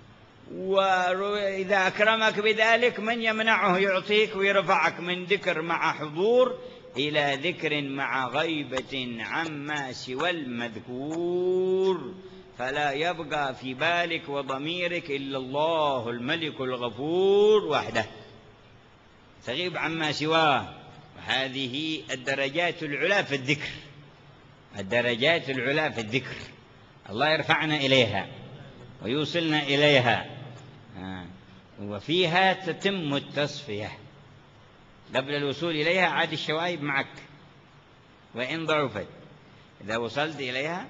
وإذا أكرمك بذلك من يمنعه يعطيك ويرفعك من ذكر مع حضور إلى ذكر مع غيبة عما سوى المذكور، فلا يبقى في بالك وضميرك إلا الله الملك الغفور وحده، تغيب عما سواه. وهذه الدرجات العلى في الذكر، الدرجات العلى في الذكر، الله يرفعنا إليها ويوصلنا إليها. آه. وفيها تتم التصفية، قبل الوصول إليها عاد الشوائب معك وإن ضعفت، إذا وصلت إليها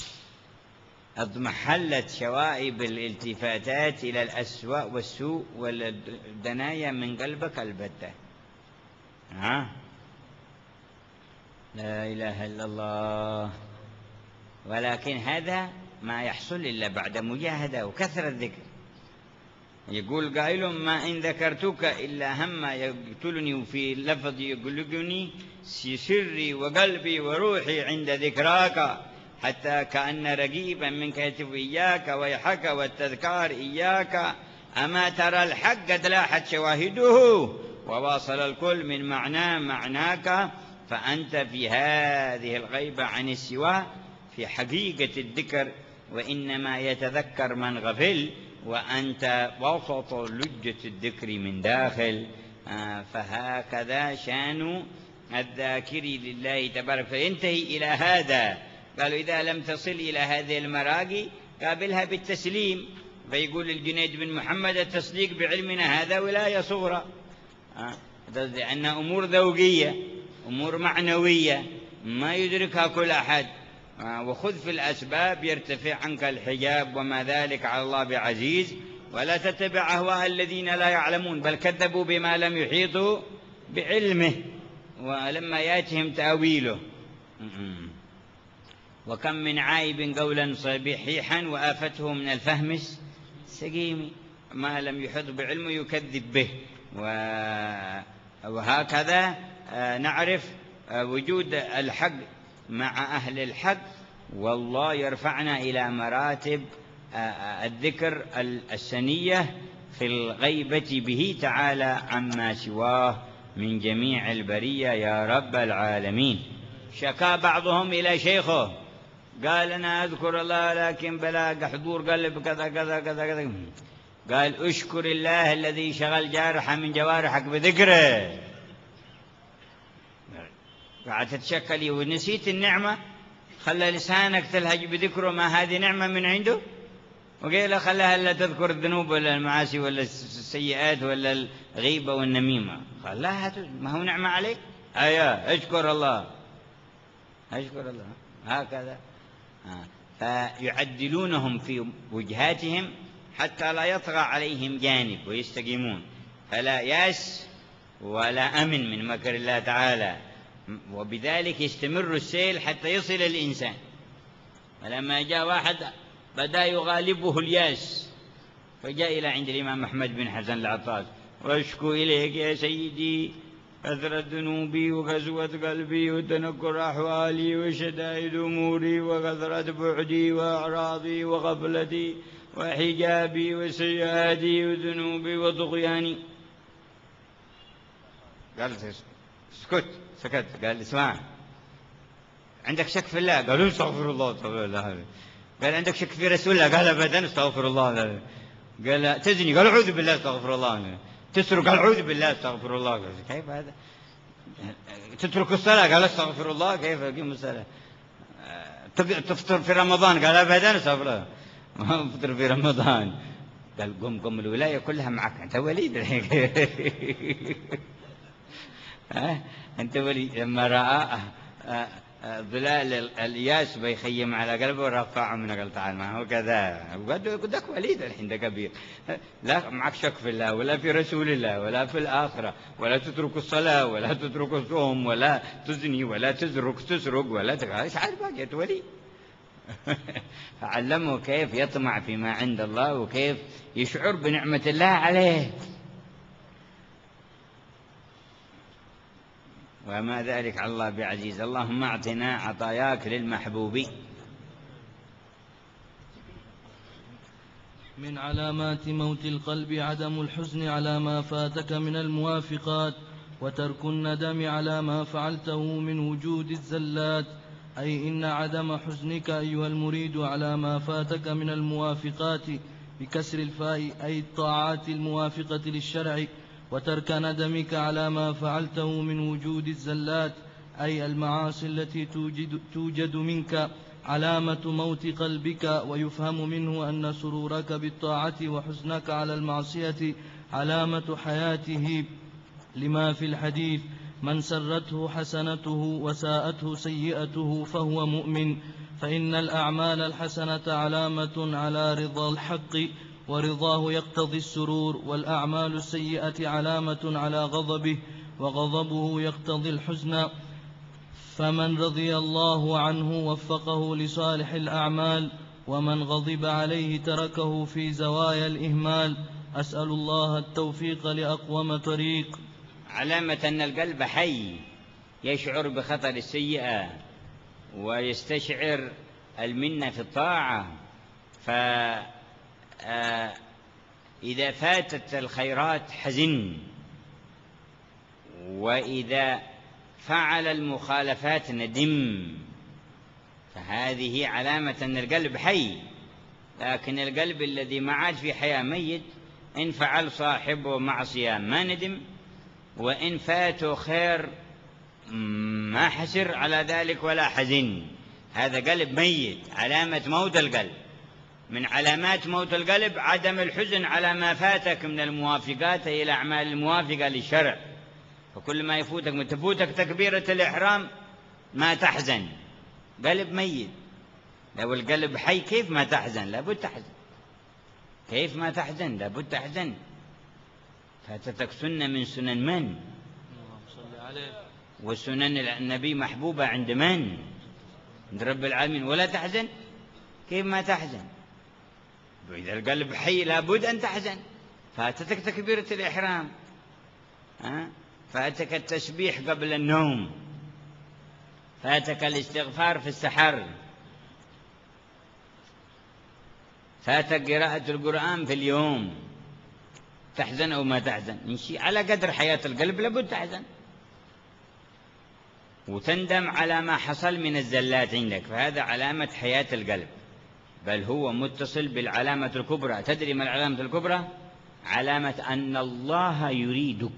اضمحلت شوائب الالتفاتات إلى الأسوأ والسوء والدنايا من قلبك البتة. ها؟ لا إله إلا الله. ولكن هذا ما يحصل إلا بعد مجاهدة وكثرة الذكر. يقول قائل ما إن ذكرتك إلا هم يقتلني، وفي لفظ يقلقني سري وقلبي وروحي عند ذكراك، حتى كأن رقيبا منك يهتف إياك ويحك والتذكار إياك. أما ترى الحق قد لاحت شواهده وواصل الكل من معناه معناك، فأنت في هذه الغيبة عن السوى في حقيقة الذكر، وإنما يتذكر من غفل، وأنت وسط لجة الذكر من داخل. آه فهكذا شان الذاكر لله تبارك، فينتهي إلى هذا. قالوا إذا لم تصل إلى هذه المراقي قابلها بالتسليم، فيقول الجنيد بن محمد التصديق بعلمنا هذا ولاية صغرى، آه لأنها أمور ذوقية، أمور معنوية ما يدركها كل أحد. وخذ في الأسباب يرتفع عنك الحجاب، وما ذلك على الله بعزيز. ولا تتبع أهواء الذين لا يعلمون، بل كذبوا بما لم يحيطوا بعلمه ولما يأتهم تأويله. وكم من عايب قولا صبيحيحا وآفته من الفهم السقيم، ما لم يحط بعلمه يكذب به. وهكذا نعرف وجود الحق مع أهل الحق، والله يرفعنا إلى مراتب الذكر السنية في الغيبة به تعالى عما سواه من جميع البرية يا رب العالمين. شكا بعضهم إلى شيخه قال أنا أذكر الله لكن بلا حضور قلب كذا كذا كذا كذا. قال أشكر الله الذي شغل جارحة من جوارحك بذكره. قاعد تتشكلي ونسيت النعمة، خلى لسانك تلهج بذكره، ما هذه نعمة من عنده؟ وقيل خلاها لا تذكر الذنوب ولا المعاصي ولا السيئات ولا الغيبة والنميمة، خلاها ما هو نعمة عليك. أيوة اشكر الله، اشكر الله. هكذا فيعدلونهم في وجهاتهم حتى لا يطغى عليهم جانب ويستقيمون، فلا ياس ولا أمن من مكر الله تعالى، وبذلك يستمر السيل حتى يصل الإنسان. فلما جاء واحد بدأ يغالبه الياس، فجاء إلى عند الإمام أحمد بن حسن العطاس وأشكو إليك يا سيدي كثرة ذنوبي وغزوة قلبي وتنكر أحوالي وشدائد أموري وكثرة بعدي وأعراضي وغفلتي وحجابي وسيئاتي وذنوبي وطغياني. قال اسكت، سكت. قال اسمع، عندك شك في الله؟ قالوا استغفر الله استغفر الله. قال عندك شك في رسول الله؟ قال ابدا استغفر الله. قال تزني؟ قال اعوذ بالله استغفر الله. تسرق؟ قال اعوذ بالله استغفر الله. قال كيف هذا؟ تترك الصلاه؟ قال استغفر الله. كيف اقيم الصلاه؟ تفطر في رمضان؟ قال ابدا استغفر الله ما افطر في رمضان. قال قم قم الولايه كلها معك، انت وليد. أنت ولي. لما رأى ظلال الياس بيخيم على قلبه ورفعه من قال تعال ما هو كذا. قدك وليد الحين ده كبير، لا معك شك في الله ولا في رسول الله ولا في الآخرة، ولا تترك الصلاة ولا تترك الصوم ولا تزني ولا تزرق تسرق ولا تقال عاد باقي ولي. فعلمه كيف يطمع فيما عند الله وكيف يشعر بنعمة الله عليه. وما ذلك على الله بعزيز. اللهم اعطنا عطاياك للمحبوب. من علامات موت القلب عدم الحزن على ما فاتك من الموافقات، وترك الندم على ما فعلته من وجود الزلات. أي إن عدم حزنك أيها المريد على ما فاتك من الموافقات بكسر الفاء أي الطاعات الموافقة للشرع، وترك ندمك على ما فعلته من وجود الزلات أي المعاصي التي توجد, توجد منك علامة موت قلبك. ويفهم منه أن سرورك بالطاعة وحزنك على المعصية علامة حياته، لما في الحديث: من سرته حسنته وساءته سيئته فهو مؤمن. فإن الأعمال الحسنة علامة على رضا الحق، ورضاه يقتضي السرور، والأعمال السيئة علامة على غضبه، وغضبه يقتضي الحزن. فمن رضي الله عنه وفقه لصالح الأعمال، ومن غضب عليه تركه في زوايا الإهمال. أسأل الله التوفيق لأقوم طريق. علامة أن القلب حي، يشعر بخطر السيئة ويستشعر المنة في الطاعة. فإذا فاتت الخيرات حزن، وإذا فعل المخالفات ندم. فهذه علامة أن القلب حي. لكن القلب الذي ما عاد في حياة ميت، إن فعل صاحبه معصية ما ندم، وإن فاته خير ما حسر على ذلك ولا حزن. هذا قلب ميت، علامة موت القلب. من علامات موت القلب عدم الحزن على ما فاتك من الموافقات إلى الأعمال الموافقة للشرع. فكل ما يفوتك من تفوتك تكبيرة الإحرام ما تحزن، قلب ميت. لو القلب حي كيف ما تحزن؟ لابد تحزن. كيف ما تحزن؟ لابد تحزن. فاتتك سنة من سنن من؟ وسنن النبي محبوبة عند من؟ عند رب العالمين، ولا تحزن؟ كيف ما تحزن؟ إذا القلب حي لابد أن تحزن. فاتتك تكبيرة الإحرام، ها؟ فاتك التسبيح قبل النوم، فاتك الاستغفار في السحر، فاتك قراءة القرآن في اليوم. تحزن أو ما تحزن؟ نشي على قدر حياة القلب لابد تحزن وتندم على ما حصل من الزلات عندك. فهذا علامة حياة القلب، بل هو متصل بالعلامة الكبرى. تدري ما العلامة الكبرى؟ علامة أن الله يريدك،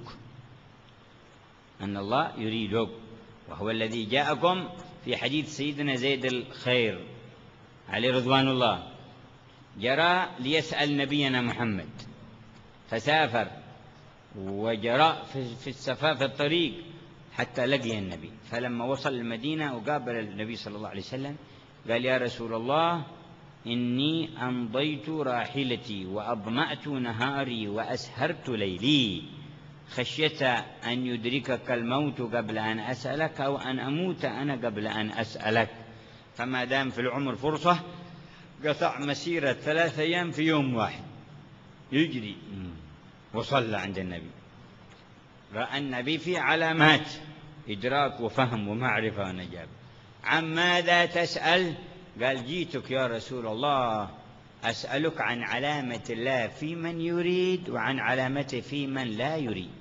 أن الله يريدك، وهو الذي جاءكم في حديث سيدنا زيد الخير عليه رضوان الله. جرى ليسأل نبينا محمد، فسافر وجرى في السفا في الطريق حتى لقي النبي. فلما وصل المدينة وقابل النبي صلى الله عليه وسلم قال: يا رسول الله، إني أمضيت راحلتي وأظمأت نهاري وأسهرت ليلي، خشية أن يدركك الموت قبل أن أسألك، أو أن أموت أنا قبل أن أسألك. فما دام في العمر فرصة قطع مسيرة ثلاثة أيام في يوم واحد يجري، وصلى عند النبي. رأى النبي في علامات إدراك وفهم ومعرفة ونجاب. عن ماذا تسأل؟ قال: جيتك يا رسول الله أسألك عن علامة الله في من يريد، وعن علامته في من لا يريد.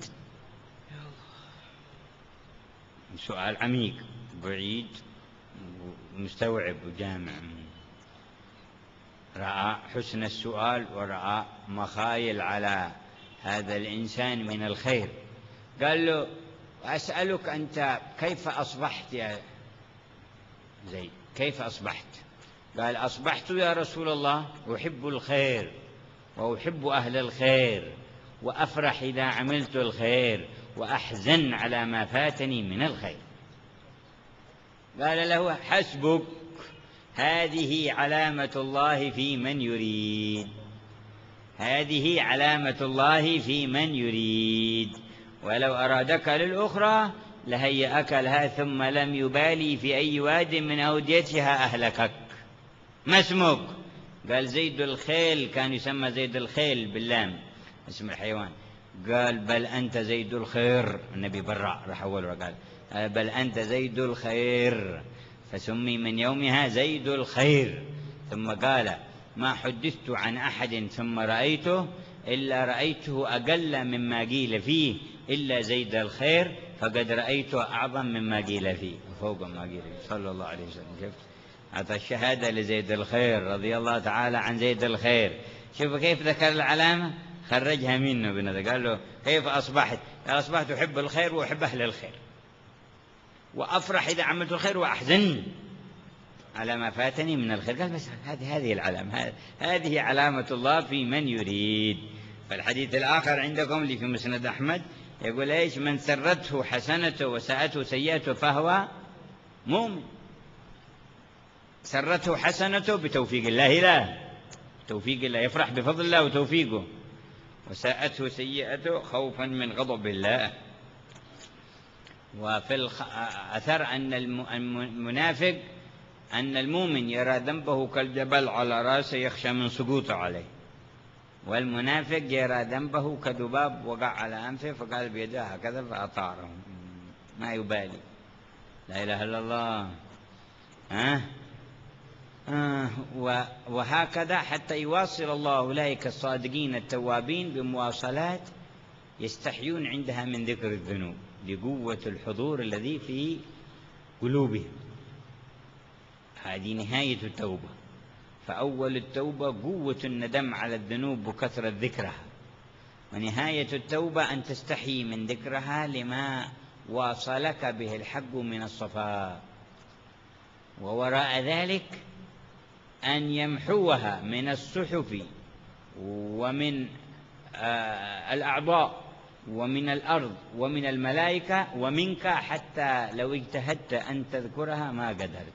سؤال عميق بعيد ومستوعب وجامع. رأى حسن السؤال ورأى مخايل على هذا الإنسان من الخير. قال له: أسألك أنت كيف أصبحت يا زيد؟ كيف أصبحت؟ قال: أصبحت يا رسول الله أحب الخير وأحب أهل الخير، وأفرح إذا عملت الخير، وأحزن على ما فاتني من الخير. قال له: حسبك، هذه علامة الله في من يريد، هذه علامة الله في من يريد. ولو أرادك للأخرى لهيأك لها، ثم لم يبالي في أي واد من أوديتها أهلكك. ما اسمك؟ قال: زيد الخيل. كان يسمى زيد الخيل باللام، اسم الحيوان. قال: بل أنت زيد الخير. النبي برع، راح أول قال: بل أنت زيد الخير، فسمي من يومها زيد الخير. ثم قال ما حدثت عن أحد ثم رأيته إلا رأيته أقل مما قيل فيه إلا زيد الخير، فقد رأيته أعظم مما قيل فيه وفوق ما قيل فيه صلى الله عليه وسلم. شفت؟ أعطى الشهادة لزيد الخير رضي الله تعالى عن زيد الخير. شوف كيف ذكر العلامة، خرجها منه بنظر. قال له كيف أصبحت؟ قال أصبحت أحب الخير وأحب أهل الخير، وأفرح إذا عملت الخير وأحزن على ما فاتني من الخير. قال بس هذه هذه العلامة، هذه علامة الله في من يريد. فالحديث الآخر عندكم اللي في مسند أحمد يقول إيش؟ من سرته حسنته وساءته سيئته فهو مؤمن. سرته حسنته بتوفيق الله، لا توفيق الله، يفرح بفضل الله وتوفيقه. وساءته سيئته خوفا من غضب الله. وفي الأثر أن المنافق أن المؤمن يرى ذنبه كالجبل على رأسه يخشى من سقوطه عليه، والمنافق يرى ذنبه كذباب وقع على أنفه فقال بيده هكذا فأطاره، ما يبالي. لا إله إلا الله. ها؟ آه وهكذا حتى يواصل الله أولئك الصادقين التوابين بمواصلات يستحيون عندها من ذكر الذنوب لقوة الحضور الذي في قلوبهم. هذه نهاية التوبة. فأول التوبة قوة الندم على الذنوب وكثرة ذكرها، ونهاية التوبة أن تستحي من ذكرها لما واصلك به الحق من الصفاء. ووراء ذلك أن يمحوها من الصحف ومن آه الأعضاء ومن الأرض ومن الملائكة ومنك، حتى لو اجتهدت أن تذكرها ما قدرت.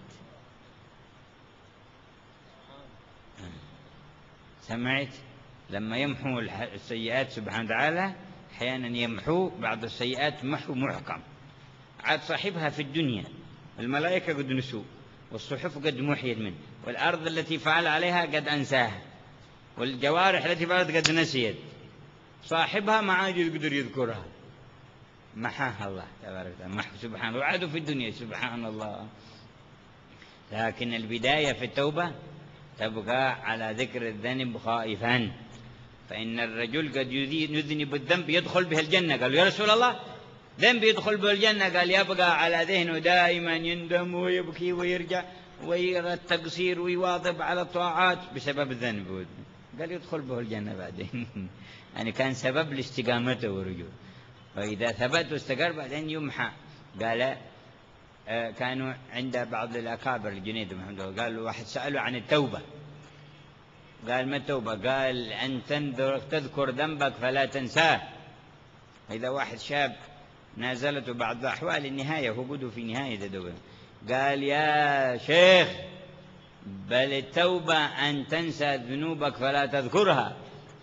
سمعت؟ لما يمحو السيئات سبحانه وتعالى أحيانا يمحو بعض السيئات محو محكم عاد صاحبها في الدنيا. الملائكة قد نسوا، والصحف قد محيت منه، والأرض التي فعل عليها قد أنساها، والجوارح التي فعلت قد نسيت، صاحبها ما عاد يقدر يذكرها، محاها الله تبارك وتعالى، محو سبحانه. وعادوا في الدنيا سبحان الله. لكن البداية في التوبة تبقى على ذكر الذنب خائفا، فإن الرجل قد يذنب الذنب يدخل به الجنة. قالوا يا رسول الله ذنب يدخل به الجنة؟ قال يبقى على ذهنه دائما يندم ويبكي ويرجع ويرى التقصير ويواظب على الطاعات بسبب الذنب. قال يدخل به الجنة بعدين يعني كان سبب لاستقامته ورجوع، فإذا ثبت واستقر بعدين يمحى. قال آه كانوا عند بعض الأكابر الجنيد محمد قال له واحد سأله عن التوبة، قال ما التوبة؟ قال أن تذكر ذنبك فلا تنساه. إذا واحد شاب نازلته بعض الأحوال النهاية وجوده في نهاية الدوام، قال يا شيخ بل التوبة أن تنسى ذنوبك فلا تذكرها.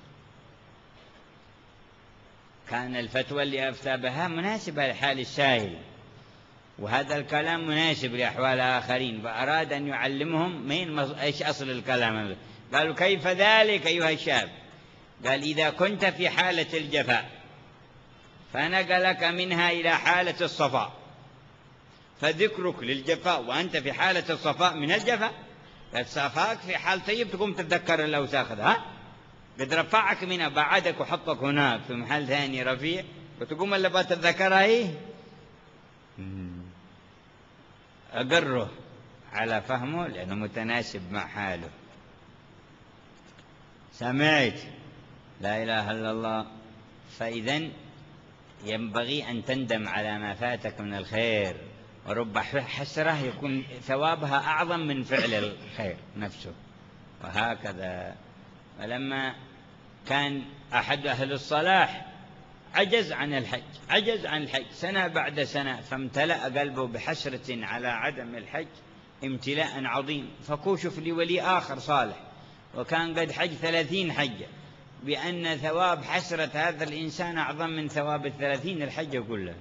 كان الفتوى اللي أفتى بها مناسبة لحال السائل، وهذا الكلام مناسب لأحوال آخرين، فأراد أن يعلمهم مين إيش أصل الكلام. قالوا كيف ذلك أيها الشاب؟ قال إذا كنت في حالة الجفاء فنقلك منها إلى حالة الصفاء، فذكرك للجفاء وأنت في حالة الصفاء من الجفاء قد صفاك في حال طيب تقوم تتذكر الأوساخ، ها قد رفعك منها بعدك وحطك هناك في محل ثاني رفيع وتقوم اللي بتتذكرها هي. أقره على فهمه لأنه متناسب مع حاله. سمعت؟ لا إله إلا الله. فإذن ينبغي أن تندم على ما فاتك من الخير، ورب حسرة يكون ثوابها أعظم من فعل الخير نفسه، وهكذا. ولما كان أحد أهل الصلاح عجز عن الحج عجز عن الحج سنة بعد سنة، فامتلأ قلبه بحسرة على عدم الحج امتلاء عظيم، فكوشف لولي آخر صالح وكان قد حج ثلاثين حجة، بأن ثواب حسرة هذا الإنسان أعظم من ثواب الثلاثين الحجة كلها.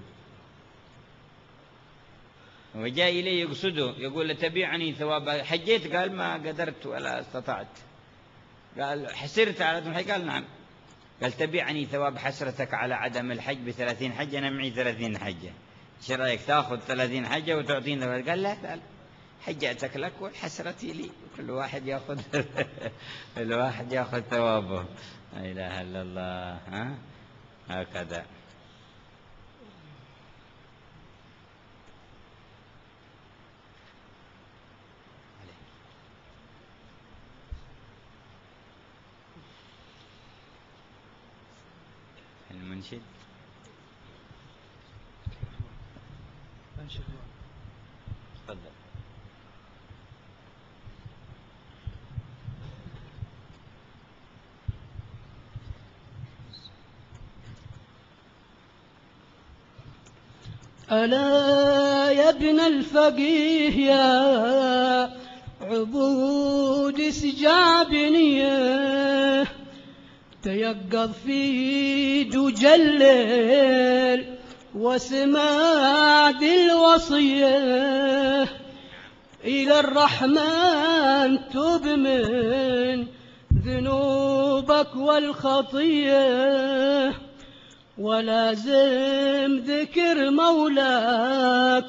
وجاء إليه يقصده يقول تبيعني ثواب حجيت؟ قال ما قدرت ولا استطعت. قال حسرت على الحج؟ قال نعم. قال تبيعني ثواب حسرتك على عدم الحج بثلاثين حجة؟ أنا معي ثلاثين حجة. ايش رايك تاخذ ثلاثين حجه وتعطينا؟ قال لا لا حجتك لك والحسرتي لي، كل واحد ياخذ كل واحد ياخذ ثوابه. لا اله الا الله. ها هكذا. المنشد تفضل. ألا يا ابن الفقيه يا عبود سجاب نيه، تيقظ في دجى الليل وسمع ذي الوصية، إلى الرحمن تب من ذنوبك والخطية، ولازم ذكر مولاك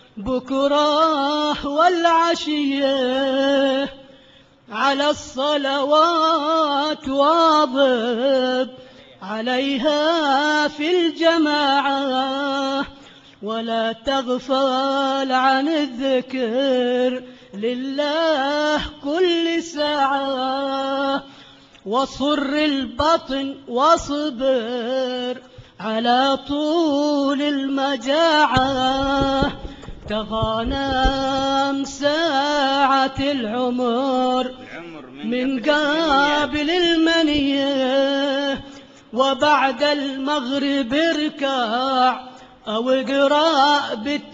بكرة والعشية، على الصلوات واظب عليها في الجماعة، ولا تغفل عن الذكر لله كل ساعة، وصر البطن واصبر على طول المجاعة، تغانم ساعة العمر من قابل المنية، وبعد المغرب اركع أو اقرأ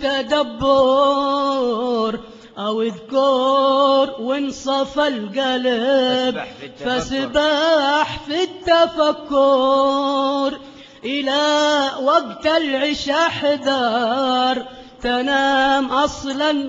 بالتدبر، أو اذكر وانصفى القلب فسبح في التفكر، إلى وقت العشاء احذر تنام أصلا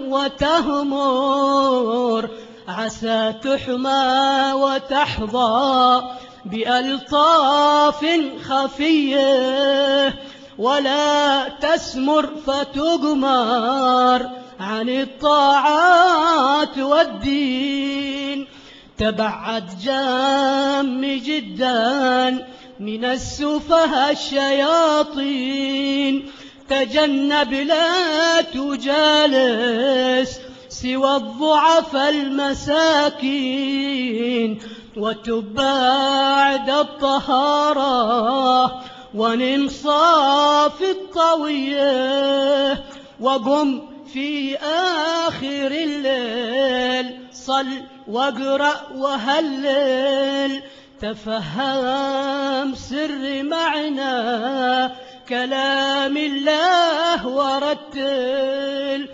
وتهمر، عسى تحمى وتحظى بألطاف خفية، ولا تسمر فتغمر عن الطاعات والدين، تبعد جام جدا من السفهاء الشياطين، تجنب لا تجالس سوى الضعفاء المساكين، وتب بعد الطهارة ونم صافي الطوية، وقم في آخر الليل صل واقرأ وهلل، تفهم سر معنى كلام الله ورتل،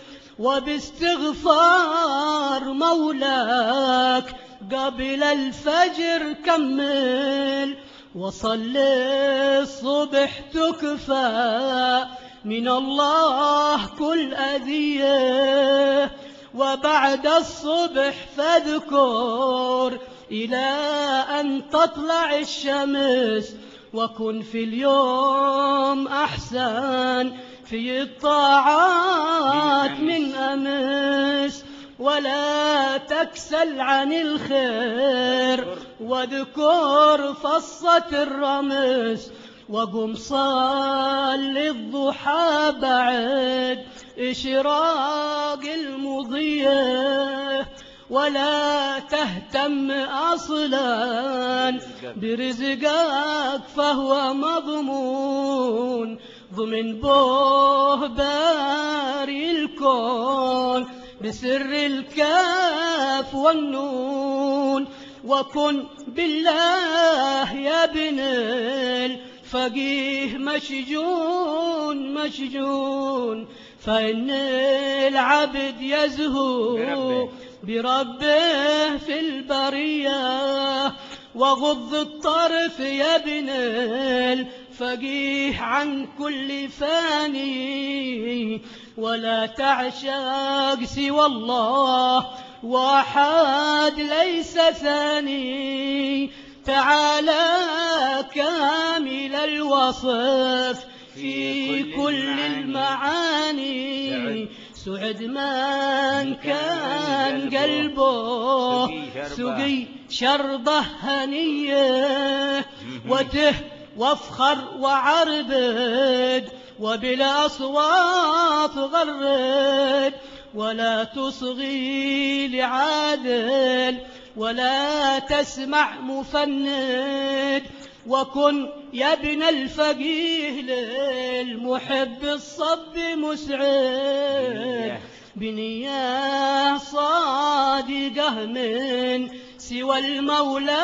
وباستغفار مولاك قبل الفجر كمل، وصلي الصبح تكفى من الله كل أذية، وبعد الصبح فاذكر إلى أن تطلع الشمس، وكن في اليوم أحسن في الطاعات من أمس، ولا تكسل عن الخير واذكر فصة الرمس، وقم صل الضحى بعد إشراق المضية، ولا تهتم أصلا برزقك فهو مضمون، ضمن به باري الكون بسر الكاف والنون، وكن بالله يا ابن الفقيه مشجون مشجون، فإن العبد يزهو بربه في البرية، وغض الطرف يا ابن الفقيه عن كل فاني، ولا تعشق سوى الله واحد ليس ثاني، تعالى كامل الوصف في كل المعاني سعد من كان قلبه سقي شربه هنيه وته وافخر وعربد وبالأصوات غرد ولا تصغي لعادل ولا تسمع مفند وكن يا ابن الفقيه للمحب الصب مسعد بنية صادقة من سوى المولى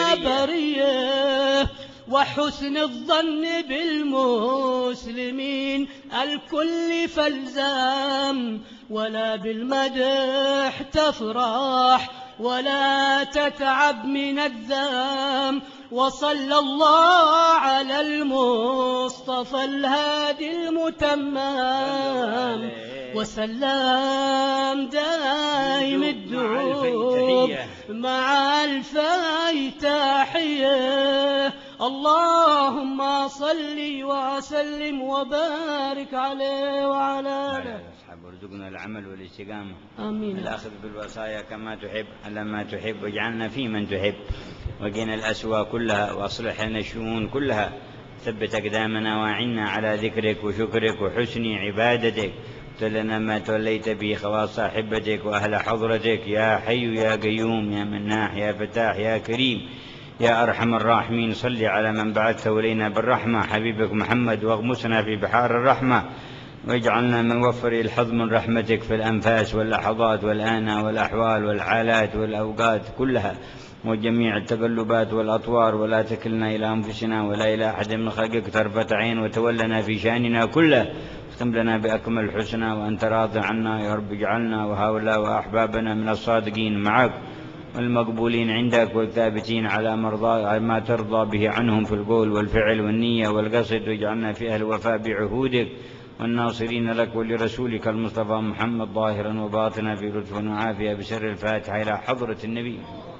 بريه وحسن الظن بالمسلمين الكل فالزام ولا بالمدح تفرح ولا تتعب من الذام وصلى الله على المصطفى الهادي المتمم وسلام دائم الدوم مع الفاي تحية اللهم صل وسلم وبارك عليه وعلى آله وارزقنا العمل والاستقامة آمين الأخذ بالوصايا كما تحب على ما تحب واجعلنا في من تحب وقنا الأسوأ كلها وأصلح لنا الشؤون كلها ثبت أقدامنا وأعنا على ذكرك وشكرك وحسن عبادتك تلنا ما توليت به خواص صاحبتك وأهل حضرتك يا حي يا قيوم يا مناح يا فتاح يا كريم يا أرحم الراحمين صل على من بعثته إلينا بالرحمة حبيبك محمد واغمسنا في بحار الرحمة واجعلنا من وفر الحظ من رحمتك في الأنفاس واللحظات والآناء والأحوال والحالات والأوقات كلها وجميع التقلبات والأطوار ولا تكلنا إلى أنفسنا ولا إلى أحد من خلقك طرفة عين وتولنا في شأننا كله اختم لنا بأكمل الحسنى وأنت راض عنا يا رب اجعلنا وهؤلاء وأحبابنا من الصادقين معك والمقبولين عندك والثابتين على مرضى ما ترضى به عنهم في القول والفعل والنية والقصد واجعلنا في أهل الوفاء بعهودك والناصرين لك ولرسولك المصطفى محمد ظاهرا وباطنا في لطف وعافية بسر الفاتحة إلى حضرة النبي.